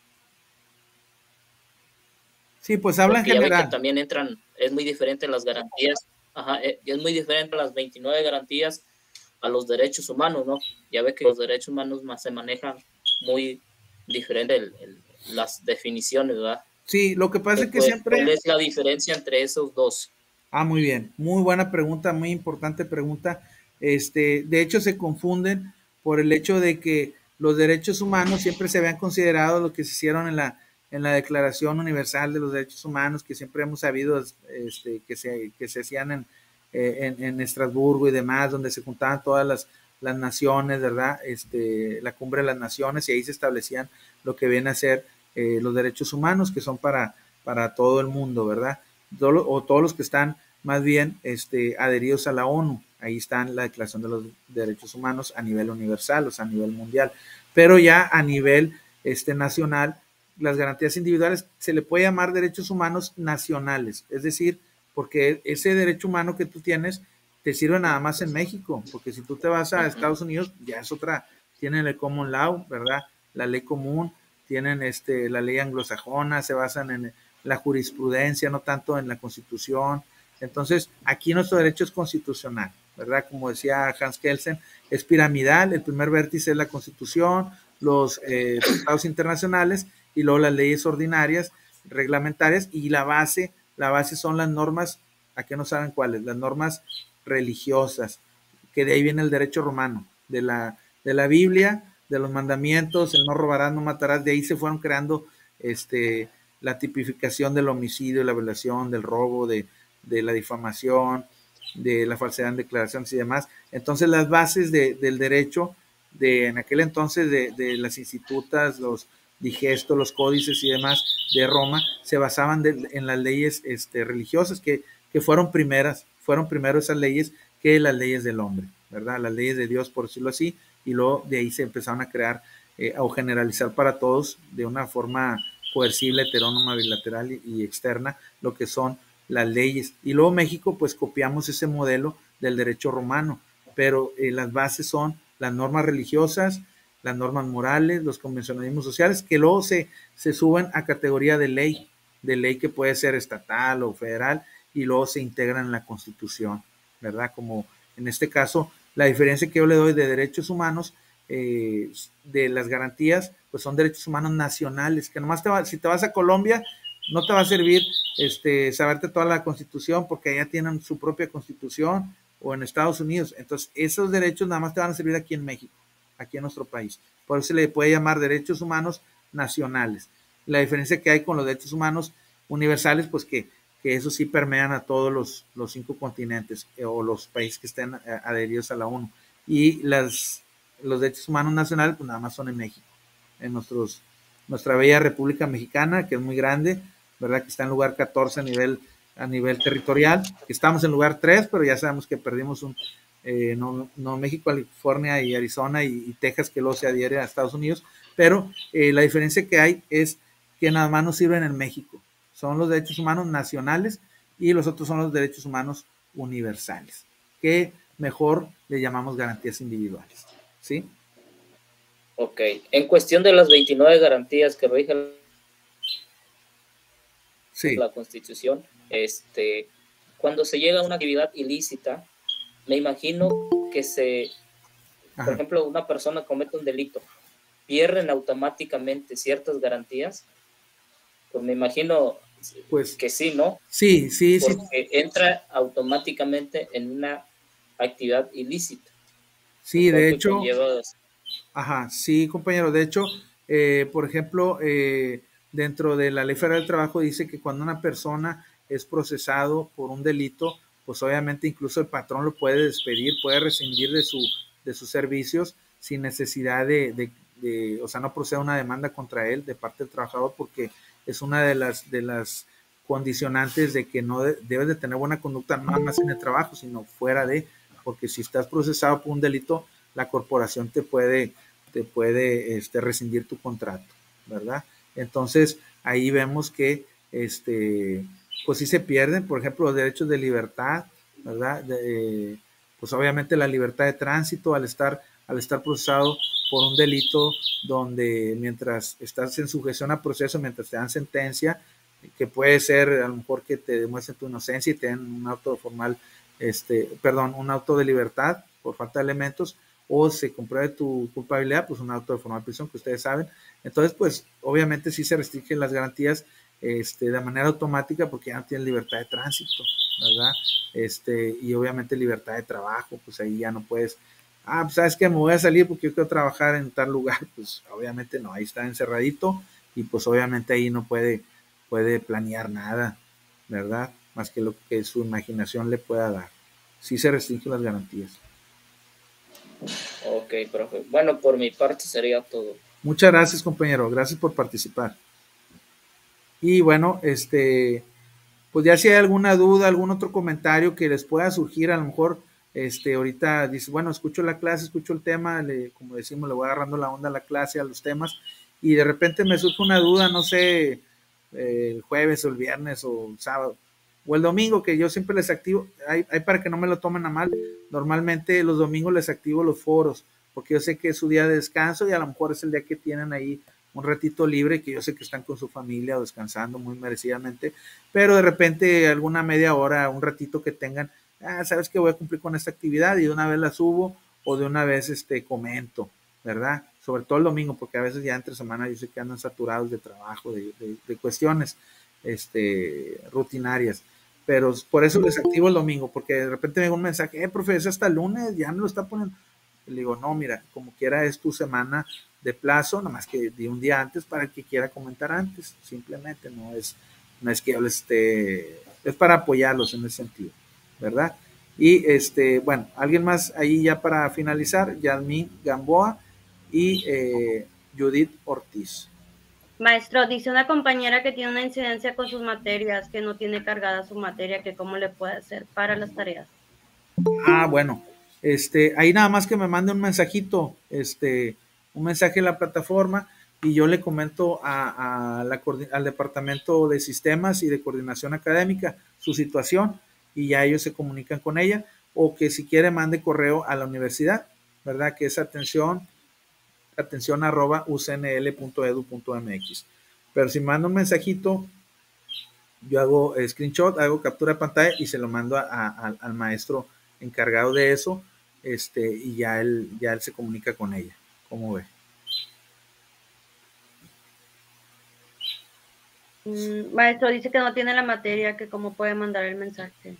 Speaker 1: Sí, pues habla en general.
Speaker 9: Ya ve que también entran, es muy diferente las garantías, ajá, es muy diferente las veintinueve garantías a los derechos humanos, ¿no? Ya ve que los derechos humanos más se manejan muy diferente el, el, las definiciones, ¿verdad?
Speaker 1: Sí, lo que pasa es que siempre...
Speaker 9: ¿Cuál es la diferencia entre esos dos?
Speaker 1: Ah, muy bien. Muy buena pregunta, muy importante pregunta. Este, de hecho, se confunden por el hecho de que los derechos humanos siempre se habían considerado lo que se hicieron en la, en la Declaración Universal de los Derechos Humanos, que siempre hemos sabido este, que, se, que se hacían en, en, en Estrasburgo y demás, donde se juntaban todas las, las naciones, ¿verdad? Este, la Cumbre de las Naciones, y ahí se establecían lo que viene a ser Eh, los derechos humanos, que son para, para todo el mundo, ¿verdad? Todo, o todos los que están más bien este, adheridos a la ONU. Ahí están la Declaración de los Derechos Humanos a nivel universal, o sea, a nivel mundial. Pero ya a nivel este, nacional, las garantías individuales se le puede llamar derechos humanos nacionales, es decir, porque ese derecho humano que tú tienes te sirve nada más en México, porque si tú te vas a Estados Unidos, ya es otra, tienen el common law, ¿verdad? La ley común, tienen este, la ley anglosajona, se basan en la jurisprudencia, no tanto en la Constitución. Entonces, aquí nuestro derecho es constitucional, ¿verdad? Como decía Hans Kelsen, es piramidal, el primer vértice es la Constitución, los eh, tratados internacionales y luego las leyes ordinarias, reglamentarias, y la base, la base son las normas, ¿a qué no saben cuáles? Las normas religiosas, que de ahí viene el derecho romano, de la, de la Biblia, de los mandamientos, el no robarás, no matarás, de ahí se fueron creando este, la tipificación del homicidio, la violación, del robo, de, de la difamación, de la falsedad en declaraciones y demás. Entonces las bases de, del derecho, de en aquel entonces de, de las institutas, los digestos, los códices y demás de Roma, se basaban de, en las leyes este, religiosas que, que fueron primeras, fueron primero esas leyes que las leyes del hombre, ¿verdad? Las leyes de Dios, por decirlo así, y luego de ahí se empezaron a crear eh, o generalizar para todos de una forma coercible, heterónoma, bilateral y, y externa lo que son las leyes. Y luego México, pues copiamos ese modelo del derecho romano, pero eh, las bases son las normas religiosas, las normas morales, los convencionalismos sociales, que luego se, se suben a categoría de ley, de ley que puede ser estatal o federal, y luego se integran en la Constitución, ¿verdad? Como en este caso, la diferencia que yo le doy de derechos humanos, eh, de las garantías, pues son derechos humanos nacionales, que nomás te va, si te vas a Colombia, no te va a servir este, saberte toda la Constitución, porque allá tienen su propia Constitución, o en Estados Unidos. Entonces, esos derechos nada más te van a servir aquí en México, aquí en nuestro país. Por eso se le puede llamar derechos humanos nacionales. La diferencia que hay con los derechos humanos universales, pues que, que eso sí permean a todos los, los cinco continentes eh, o los países que estén eh, adheridos a la ONU. Y las, los derechos humanos nacionales, pues nada más son en México, en nuestros, nuestra bella República Mexicana, que es muy grande, ¿verdad? Que está en lugar catorce a nivel, a nivel territorial, que estamos en lugar tres, pero ya sabemos que perdimos un, eh, no, no México, California y Arizona y, y Texas, que luego se adhiere a Estados Unidos, pero eh, la diferencia que hay es que nada más nos sirven en México. Son los derechos humanos nacionales y los otros son los derechos humanos universales, que mejor le llamamos garantías individuales, ¿sí?
Speaker 9: Ok. En cuestión de las veintinueve garantías que rigen
Speaker 1: sí.
Speaker 9: la Constitución, este, cuando se llega a una actividad ilícita, me imagino que se,
Speaker 1: Ajá.
Speaker 9: por ejemplo, una persona comete un delito, ¿pierden automáticamente ciertas garantías? Pues me imagino
Speaker 1: pues,
Speaker 9: que sí, ¿no?
Speaker 1: Sí, sí,
Speaker 9: Porque
Speaker 1: sí.
Speaker 9: Porque entra automáticamente en una actividad ilícita.
Speaker 1: Sí, de hecho,
Speaker 9: conlleva...
Speaker 1: ajá, sí, compañero, de hecho, eh, por ejemplo, eh, dentro de la Ley Federal del Trabajo dice que cuando una persona es procesado por un delito, pues obviamente incluso el patrón lo puede despedir, puede rescindir de, su, de sus servicios sin necesidad de, de, de, o sea, no procede una demanda contra él de parte del trabajador, porque es una de las, de las condicionantes de que no de, debes de tener buena conducta, no más en el trabajo, sino fuera de, porque si estás procesado por un delito, la corporación te puede, te puede este, rescindir tu contrato, ¿verdad? Entonces, ahí vemos que, este, pues sí se pierden, por ejemplo, los derechos de libertad, ¿verdad? De, pues obviamente la libertad de tránsito al estar, al estar procesado por un delito donde mientras estás en sujeción a proceso, mientras te dan sentencia, que puede ser a lo mejor que te demuestren tu inocencia y te den un auto formal, este, perdón, un auto de libertad por falta de elementos, o se compruebe tu culpabilidad, pues un auto de formal prisión, que ustedes saben. Entonces, pues obviamente sí se restringen las garantías este, de manera automática porque ya no tienen libertad de tránsito, ¿verdad? Este, y obviamente libertad de trabajo, pues ahí ya no puedes, ah, pues sabes que me voy a salir porque yo quiero trabajar en tal lugar, pues obviamente no, ahí está encerradito y pues obviamente ahí no puede, puede planear nada, ¿verdad? Más que lo que su imaginación le pueda dar. Sí se restringen las garantías.
Speaker 9: Ok, profe. Bueno, por mi parte sería todo.
Speaker 1: Muchas gracias, compañero. Gracias por participar. Y bueno, este, pues ya si hay alguna duda, algún otro comentario que les pueda surgir, a lo mejor, este, ahorita dice, bueno, escucho la clase, escucho el tema, le, como decimos, le voy agarrando la onda a la clase, a los temas, y de repente me surge una duda, no sé, eh, el jueves o el viernes o el sábado, o el domingo, que yo siempre les activo, hay, hay para que no me lo tomen a mal, normalmente los domingos les activo los foros, porque yo sé que es su día de descanso y a lo mejor es el día que tienen ahí un ratito libre, que yo sé que están con su familia o descansando muy merecidamente, pero de repente alguna media hora, un ratito que tengan, ah, sabes que voy a cumplir con esta actividad y de una vez la subo o de una vez este, comento, ¿verdad? Sobre todo el domingo, porque a veces ya entre semana yo sé que andan saturados de trabajo, de, de, de cuestiones este, rutinarias. Pero por eso les activo el domingo, porque de repente me llega un mensaje, eh, profe, es hasta el lunes, ya me lo está poniendo. Le digo, no, mira, como quiera es tu semana de plazo, nada más que de un día antes para el que quiera comentar antes, simplemente, no es, no es que yo les esté, es para apoyarlos en ese sentido, ¿verdad? Y este, bueno, alguien más ahí ya para finalizar, Yasmín Gamboa y eh, Judith Ortiz.
Speaker 6: Maestro, dice una compañera que tiene una incidencia con sus materias, que no tiene cargada su materia, que cómo le puede hacer para las tareas.
Speaker 1: Ah, bueno, este, ahí nada más que me mande un mensajito, este, un mensaje en la plataforma y yo le comento a, a la, al departamento de sistemas y de coordinación académica su situación y ya ellos se comunican con ella, o que si quiere mande correo a la universidad, ¿verdad? Que es atención, atención arroba u c n l punto edu punto m x. Pero si manda un mensajito, yo hago screenshot, hago captura de pantalla y se lo mando a, a, al maestro encargado de eso, este, y ya él, ya él se comunica con ella. ¿Cómo ve?
Speaker 6: Mm, maestro, dice que no tiene la materia, que cómo puede mandar el mensaje.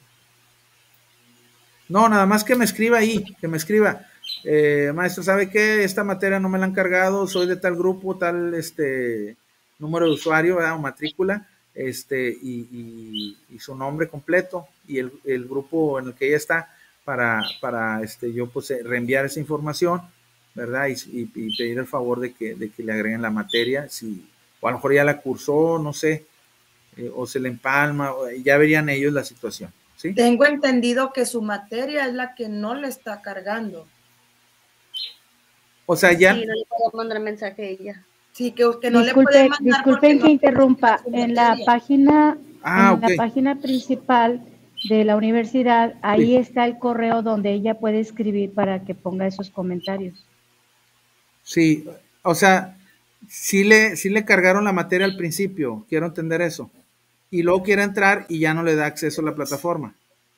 Speaker 1: No, nada más que me escriba ahí, que me escriba. Eh, maestro, ¿sabe qué? Esta materia no me la han cargado, soy de tal grupo, tal este número de usuario, ¿verdad? O matrícula, este, y, y, y su nombre completo y el, el grupo en el que ella está para, para este, yo pues reenviar esa información, ¿verdad? Y, y, y pedir el favor de que, de que le agreguen la materia, si, o a lo mejor ya la cursó, no sé, eh, o se le empalma, ya verían ellos la situación. ¿Sí?
Speaker 10: Tengo entendido que su materia es la que no le está cargando.
Speaker 1: O sea, ya.
Speaker 6: Sí, no le puedo mandar mensaje a ella.
Speaker 10: Sí, que, que no
Speaker 3: Disculpe,
Speaker 10: le puede mandar.
Speaker 3: Disculpen que
Speaker 10: no
Speaker 3: interrumpa. En la página,
Speaker 1: ah,
Speaker 3: en
Speaker 1: okay.
Speaker 3: la página principal de la universidad, ahí sí. está el correo donde ella puede escribir para que ponga esos comentarios.
Speaker 1: Sí, o sea, sí le, sí le cargaron la materia al principio, quiero entender eso. Y luego quiere entrar y ya no le da acceso a la plataforma.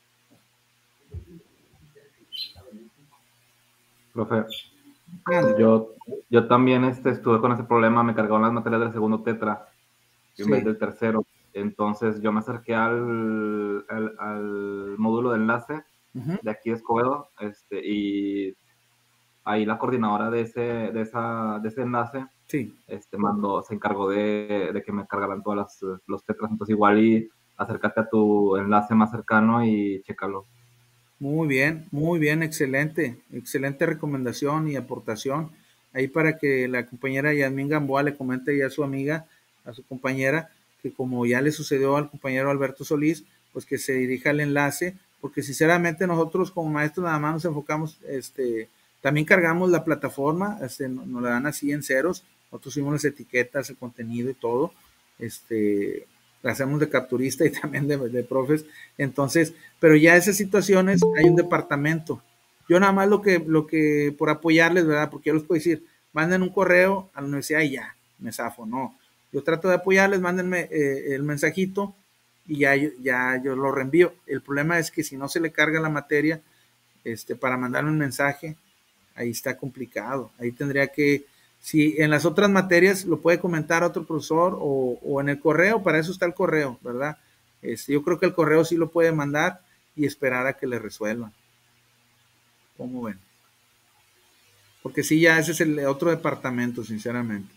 Speaker 2: Profe, yo, yo también este, estuve con ese problema, me cargaron las materias del segundo tetra en sí. vez del tercero. Entonces yo me acerqué al, al, al módulo de enlace uh-huh. de aquí de Escobedo, este, y ahí la coordinadora de ese, de esa, de ese enlace
Speaker 1: sí.
Speaker 2: este, mandó, se encargó de, de que me cargaran todos las, los tetras. Entonces igual y acércate a tu enlace más cercano y chécalo.
Speaker 1: Muy bien, muy bien, excelente, excelente recomendación y aportación. Ahí para que la compañera Yasmín Gamboa le comente ya a su amiga, a su compañera, que como ya le sucedió al compañero Alberto Solís, pues que se dirija al enlace, porque sinceramente nosotros como maestros nada más nos enfocamos, este, también cargamos la plataforma, este, nos la dan así en ceros, nosotros subimos las etiquetas, el contenido y todo, este... la hacemos de capturista y también de, de profes, entonces, pero ya esas situaciones hay un departamento. Yo nada más lo que, lo que por apoyarles, ¿verdad? Porque yo les puedo decir, manden un correo a la universidad y ya, me zafo, no. Yo trato de apoyarles, mándenme eh, el mensajito y ya, ya yo lo reenvío. El problema es que si no se le carga la materia, este, para mandarle un mensaje, ahí está complicado. Ahí tendría que, si en las otras materias lo puede comentar otro profesor o, o en el correo, para eso está el correo, ¿verdad? Este, yo creo que el correo sí lo puede mandar y esperar a que le resuelvan. ¿Cómo ven? Porque sí, ya ese es el otro departamento, sinceramente.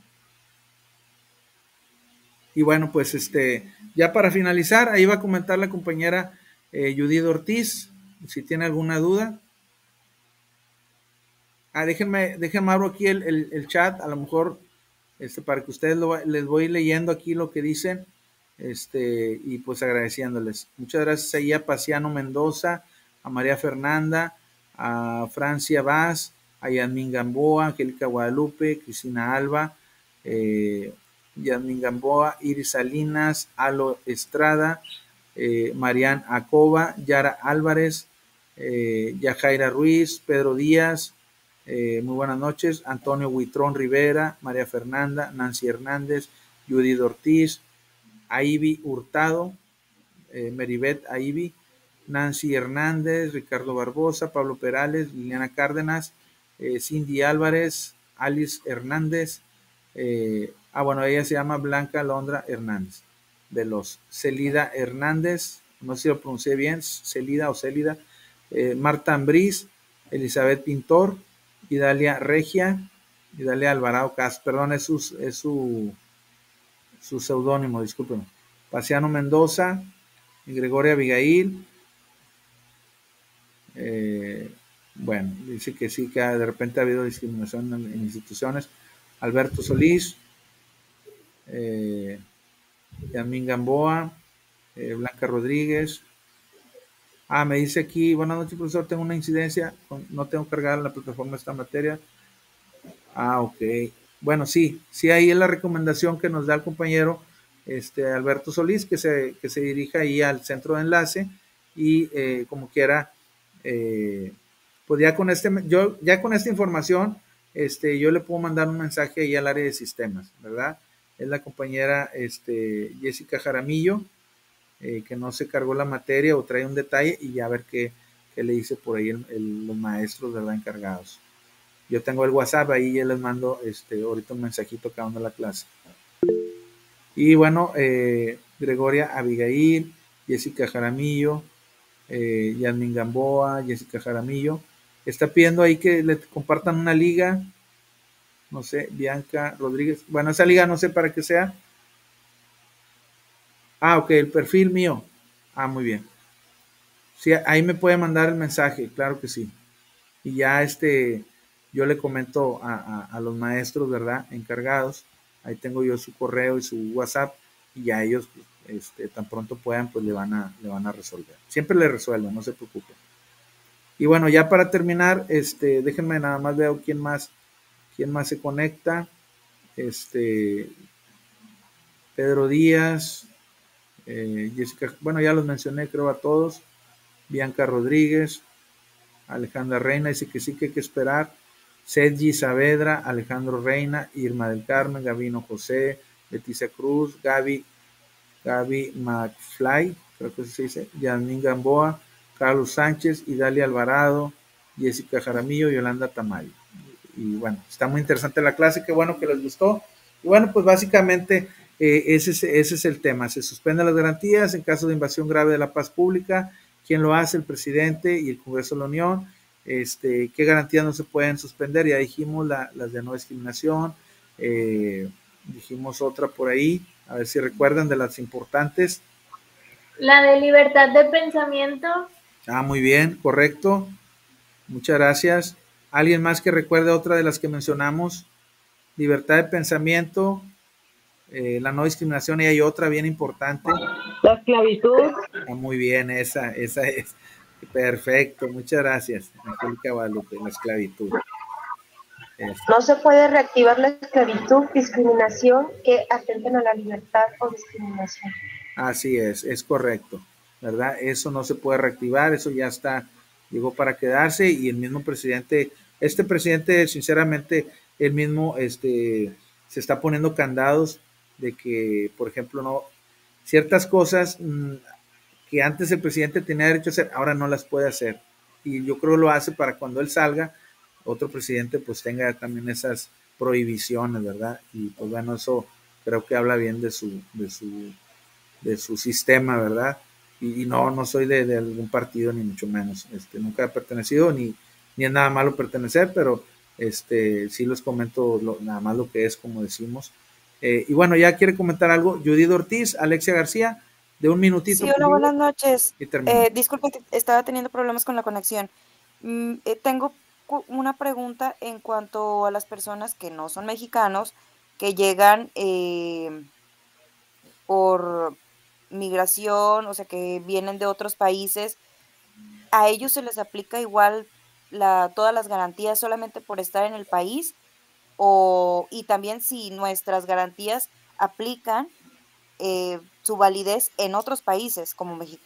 Speaker 1: Y bueno, pues este, ya para finalizar, ahí va a comentar la compañera eh, Judith Ortiz, si tiene alguna duda. Ah, déjenme, déjenme abro aquí el, el, el chat, a lo mejor este, para que ustedes lo, les voy leyendo aquí lo que dicen, este, y pues agradeciéndoles. Muchas gracias ahí a Paciano Mendoza, a María Fernanda, a Francia Vaz, a Yasmín Gamboa, Angélica Guadalupe, Cristina Alba, eh, Yasmín Gamboa, Iris Salinas, Alo Estrada, eh, Marian Acoba, Yara Álvarez, eh, Yajaira Ruiz, Pedro Díaz, Eh, muy buenas noches, Antonio Huitrón Rivera, María Fernanda, Nancy Hernández, Judith Ortiz, Aivi Hurtado, eh, Meribet Aivi, Nancy Hernández, Ricardo Barbosa, Pablo Perales, Liliana Cárdenas, eh, Cindy Álvarez, Alice Hernández, eh, ah bueno, ella se llama Blanca Londra Hernández, de los Celida Hernández, no sé si lo pronuncié bien, Celida o Celida, eh, Marta Ambriz, Elizabeth Pintor, Idalia Regia, Idalia Alvarado Cas, perdón, es su, es su, su seudónimo, discúlpenme. Paciano Mendoza, Gregoria Abigail, eh, bueno, dice que sí, que de repente ha habido discriminación en, en instituciones. Alberto Solís, eh, Yasmín Gamboa, eh, Blanca Rodríguez. Ah, me dice aquí, buenas noches, profesor, tengo una incidencia, no tengo cargada la plataforma esta materia. Ah, ok. Bueno, sí, sí, ahí es la recomendación que nos da el compañero este, Alberto Solís, que se, que se dirija ahí al centro de enlace y eh, como quiera, eh, pues ya con, este, yo, ya con esta información, este, yo le puedo mandar un mensaje ahí al área de sistemas, ¿verdad? Es la compañera este, Jessica Jaramillo, eh, que no se cargó la materia o trae un detalle y ya a ver qué, qué le dice por ahí el, el, los maestros, ¿verdad? Encargados. Yo tengo el WhatsApp, ahí ya les mando este, ahorita un mensajito acabando la clase. Y bueno, eh, Gregoria Abigail, Jessica Jaramillo, eh, Yasmin Gamboa, Jessica Jaramillo. Está pidiendo ahí que le compartan una liga, no sé, Bianca Rodríguez. Bueno, esa liga no sé para qué sea. Ah, ok, el perfil mío. Ah, muy bien. Sí, ahí me puede mandar el mensaje, claro que sí. Y ya este, yo le comento a, a, a los maestros, ¿verdad? Encargados. Ahí tengo yo su correo y su WhatsApp y ya ellos, este, tan pronto puedan, pues le van a, le van a resolver. Siempre le resuelven, no se preocupen. Y bueno, ya para terminar, este, déjenme nada más veo quién más, quién más se conecta. Este, Pedro Díaz, eh, Jessica, bueno, ya los mencioné, creo a todos. Bianca Rodríguez, Alejandra Reina, dice que sí que hay que esperar. Sergi Saavedra, Alejandro Reina, Irma del Carmen, Gabino José, Leticia Cruz, Gaby, Gaby McFly, creo que se dice, Yasmín Gamboa, Carlos Sánchez, Idalia Alvarado, Jessica Jaramillo, Yolanda Tamayo. Y bueno, está muy interesante la clase, qué bueno que les gustó. Y bueno, pues básicamente eh, ese, es, ese es el tema. Se suspenden las garantías en caso de invasión grave de la paz pública. ¿Quién lo hace? El presidente y el Congreso de la Unión. Este, ¿qué garantías no se pueden suspender? Ya dijimos la, las de no discriminación. Eh, dijimos otra por ahí. A ver si recuerdan de las importantes.
Speaker 11: La de libertad de pensamiento.
Speaker 1: Ah, muy bien, correcto. Muchas gracias. ¿Alguien más que recuerde otra de las que mencionamos? Libertad de pensamiento, eh, la no discriminación, y hay otra bien importante.
Speaker 4: La esclavitud.
Speaker 1: Ah, muy bien, esa, esa es. Perfecto, muchas gracias, Angélica Guadalupe, la esclavitud. Esa.
Speaker 11: No se puede reactivar la esclavitud, discriminación que atenten a la libertad o discriminación.
Speaker 1: Así es, es correcto, ¿verdad? Eso no se puede reactivar, eso ya está, llegó para quedarse y el mismo presidente, este presidente sinceramente, él mismo este, se está poniendo candados de que, por ejemplo, no ciertas cosas mmm, que antes el presidente tenía derecho a hacer, ahora no las puede hacer. Y yo creo que lo hace para cuando él salga, otro presidente pues tenga también esas prohibiciones, ¿verdad? Y pues bueno, eso creo que habla bien de su, de su de su sistema, ¿verdad? Y, y no, no soy de, de algún partido, ni mucho menos. Este, nunca he pertenecido, ni, ni es nada malo pertenecer, pero este, sí les comento lo, nada más lo que es, como decimos. Eh, y bueno, ya quiere comentar algo Judith Ortiz, Alexia García, de un minutito.
Speaker 7: Sí, hola, buenas noches.
Speaker 1: Eh,
Speaker 7: disculpen que estaba teniendo problemas con la conexión. Mm, eh, tengo una pregunta en cuanto a las personas que no son mexicanos, que llegan eh, por migración, o sea, que vienen de otros países. ¿A ellos se les aplica igual la, todas las garantías solamente por estar en el país? O, y también si nuestras garantías aplican eh, su validez en otros países como México.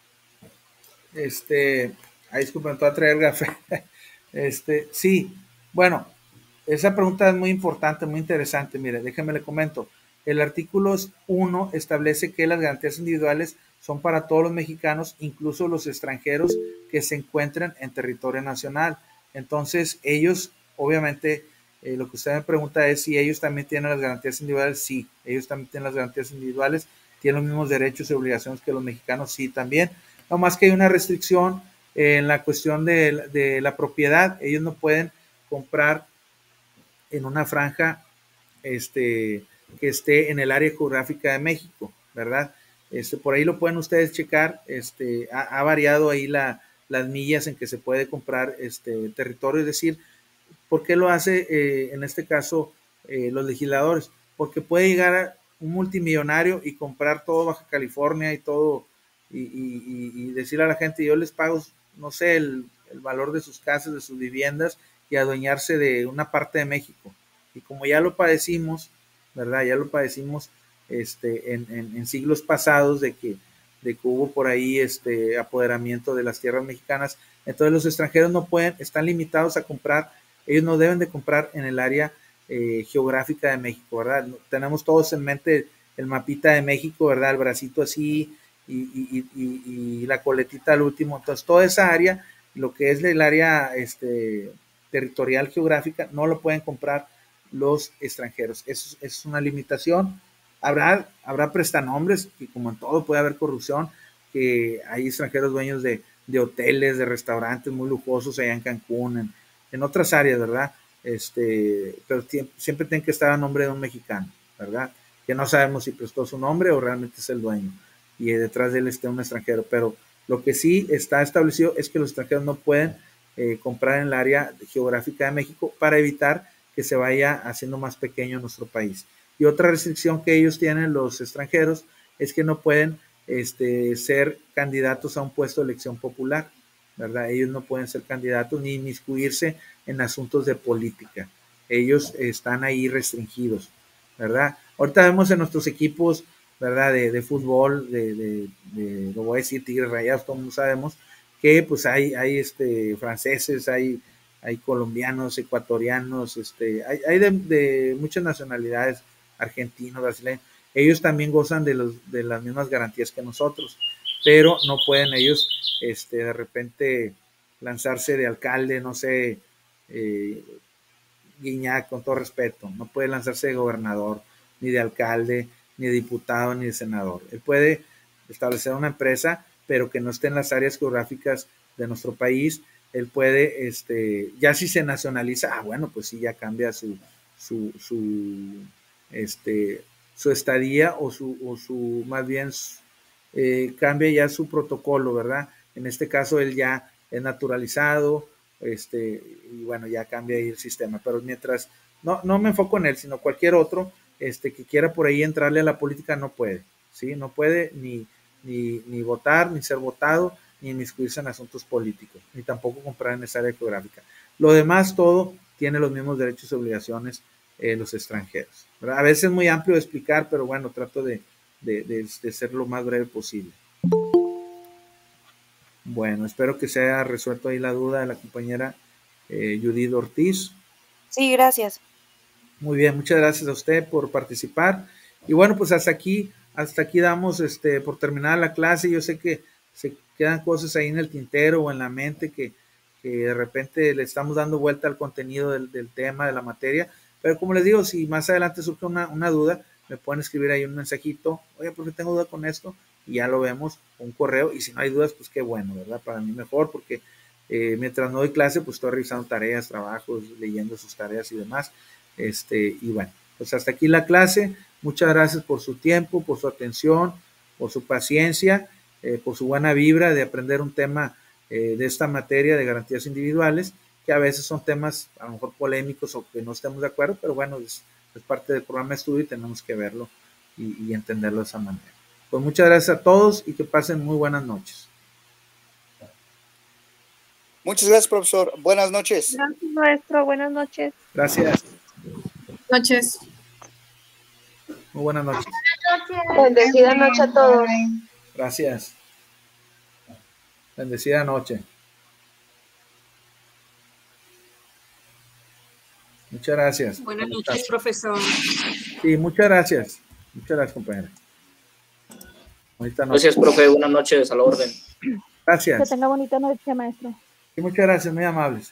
Speaker 1: Este, ahí disculpen, voy a traer café. Este, sí, bueno, esa pregunta es muy importante, muy interesante. Mire, déjenme le comento. El artículo uno establece que las garantías individuales son para todos los mexicanos, incluso los extranjeros que se encuentren en territorio nacional. Entonces, ellos, obviamente, eh, lo que usted me pregunta es si ellos también tienen las garantías individuales. Sí, ellos también tienen las garantías individuales, tienen los mismos derechos y obligaciones que los mexicanos, sí, también. No más que hay una restricción en la cuestión de, de la propiedad. Ellos no pueden comprar en una franja este, que esté en el área geográfica de México, ¿verdad? Este, por ahí lo pueden ustedes checar. Este, ha, ha variado ahí la, las millas en que se puede comprar este territorio. Es decir, ¿por qué lo hace eh, en este caso eh, los legisladores? Porque puede llegar a un multimillonario y comprar todo Baja California y todo, y, y, y decirle a la gente, yo les pago, no sé, el, el valor de sus casas, de sus viviendas, y adueñarse de una parte de México. Y como ya lo padecimos, ¿verdad? Ya lo padecimos este, en, en, en siglos pasados de que, de que hubo por ahí este apoderamiento de las tierras mexicanas. Entonces los extranjeros no pueden, están limitados a comprar, ellos no deben de comprar en el área eh, geográfica de México, ¿verdad? Tenemos todos en mente el mapita de México, ¿verdad? El bracito así y, y, y, y la coletita al último. Entonces toda esa área, lo que es el área este, territorial geográfica, no lo pueden comprar los extranjeros. Eso, eso es una limitación. Habrá, habrá prestanombres, y como en todo puede haber corrupción, que hay extranjeros dueños de, de hoteles, de restaurantes muy lujosos allá en Cancún, en, en otras áreas, ¿verdad? Este, pero siempre tienen que estar a nombre de un mexicano, ¿verdad? Que no sabemos si prestó su nombre o realmente es el dueño, y detrás de él esté un extranjero. Pero lo que sí está establecido es que los extranjeros no pueden eh, comprar en el área geográfica de México para evitar que se vaya haciendo más pequeño nuestro país. Y otra restricción que ellos tienen, los extranjeros, es que no pueden este, ser candidatos a un puesto de elección popular, ¿verdad? Ellos no pueden ser candidatos ni inmiscuirse en asuntos de política. Ellos están ahí restringidos, ¿verdad? Ahorita vemos en nuestros equipos, ¿verdad? De, de fútbol, de, de, de, lo voy a decir, Tigres Rayados, todos sabemos que pues hay, hay este, franceses, hay, hay colombianos, ecuatorianos, este, hay, hay de, de muchas nacionalidades, argentinos, brasileños. Ellos también gozan de, los, de las mismas garantías que nosotros, pero no pueden ellos este, de repente lanzarse de alcalde, no sé, eh, Guiñac, con todo respeto, no puede lanzarse de gobernador, ni de alcalde, ni de diputado, ni de senador. Él puede establecer una empresa, pero que no esté en las áreas geográficas de nuestro país. Él puede, este, ya si se nacionaliza, ah, bueno, pues sí, ya cambia su, su, su, este, su estadía o su, o su más bien, eh, cambia ya su protocolo, ¿verdad? En este caso, él ya es naturalizado, este, y bueno, ya cambia ahí el sistema. Pero mientras, no, no me enfoco en él, sino cualquier otro este, que quiera por ahí entrarle a la política, no puede, ¿sí? No puede ni, ni, ni votar, ni ser votado, ni inmiscuirse en asuntos políticos, ni tampoco comprar en esa área geográfica. Lo demás, todo tiene los mismos derechos y obligaciones eh, los extranjeros, ¿verdad? A veces es muy amplio de explicar, pero bueno, trato de, de, de, de ser lo más breve posible. Bueno, espero que se haya resuelto ahí la duda de la compañera eh, Judith Ortiz.
Speaker 7: Sí, gracias.
Speaker 1: Muy bien, muchas gracias a usted por participar. Y bueno, pues hasta aquí, hasta aquí damos este, por terminar la clase. Yo sé que se quedan cosas ahí en el tintero o en la mente que, que de repente le estamos dando vuelta al contenido del, del tema, de la materia. Pero como les digo, si más adelante surge una, una duda, me pueden escribir ahí un mensajito. Oye, ¿por qué tengo duda con esto? Y ya lo vemos, un correo, y si no hay dudas, pues qué bueno, ¿verdad? Para mí mejor, porque eh, mientras no doy clase, pues estoy revisando tareas, trabajos, leyendo sus tareas y demás, este, y bueno, pues hasta aquí la clase. Muchas gracias por su tiempo, por su atención, por su paciencia, eh, por su buena vibra de aprender un tema eh, de esta materia de garantías individuales, que a veces son temas a lo mejor polémicos o que no estemos de acuerdo, pero bueno, es, es parte del programa de estudio y tenemos que verlo y, y entenderlo de esa manera. Pues muchas gracias a todos y que pasen muy buenas noches.
Speaker 12: Muchas gracias, profesor. Buenas noches.
Speaker 11: Gracias, maestro. Buenas noches.
Speaker 1: Gracias.
Speaker 13: Noches.
Speaker 1: Muy buenas noches.
Speaker 11: Bendecida noche a todos.
Speaker 1: Gracias. Bendecida noche. Muchas gracias.
Speaker 5: Buenas noches, profesor.
Speaker 1: Sí, muchas gracias. Muchas gracias, compañera.
Speaker 9: Gracias, profe. Buenas noches, a la orden.
Speaker 1: Gracias.
Speaker 14: Que tenga bonita noche, maestro.
Speaker 1: Sí, muchas gracias, muy amables.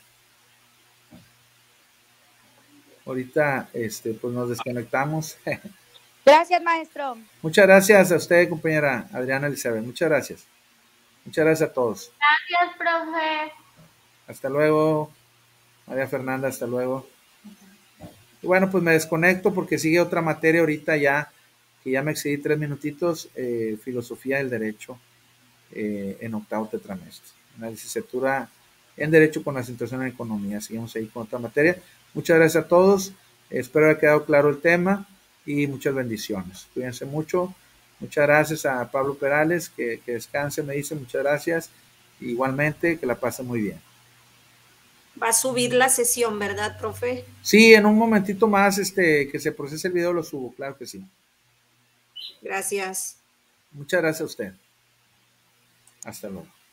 Speaker 1: Ahorita, este, pues nos desconectamos.
Speaker 7: Gracias, maestro.
Speaker 1: Muchas gracias a usted, compañera Adriana Elizabeth. Muchas gracias. Muchas gracias a todos.
Speaker 11: Gracias, profe.
Speaker 1: Hasta luego. María Fernanda, hasta luego. Y bueno, pues me desconecto porque sigue otra materia ahorita ya, que ya me excedí tres minutitos, eh, filosofía del derecho eh, en octavo tetramestre. Una licenciatura en Derecho con concentración en Economía. Seguimos ahí con otra materia. Muchas gracias a todos. Espero haya quedado claro el tema y muchas bendiciones. Cuídense mucho. Muchas gracias a Pablo Perales, que, que descanse, me dice. Muchas gracias. Igualmente, que la pasen muy bien.
Speaker 5: Va a subir la sesión, ¿verdad, profe?
Speaker 1: Sí, en un momentito más este, que se procese el video lo subo, claro que sí.
Speaker 5: Gracias.
Speaker 1: Muchas gracias a usted. Hasta luego.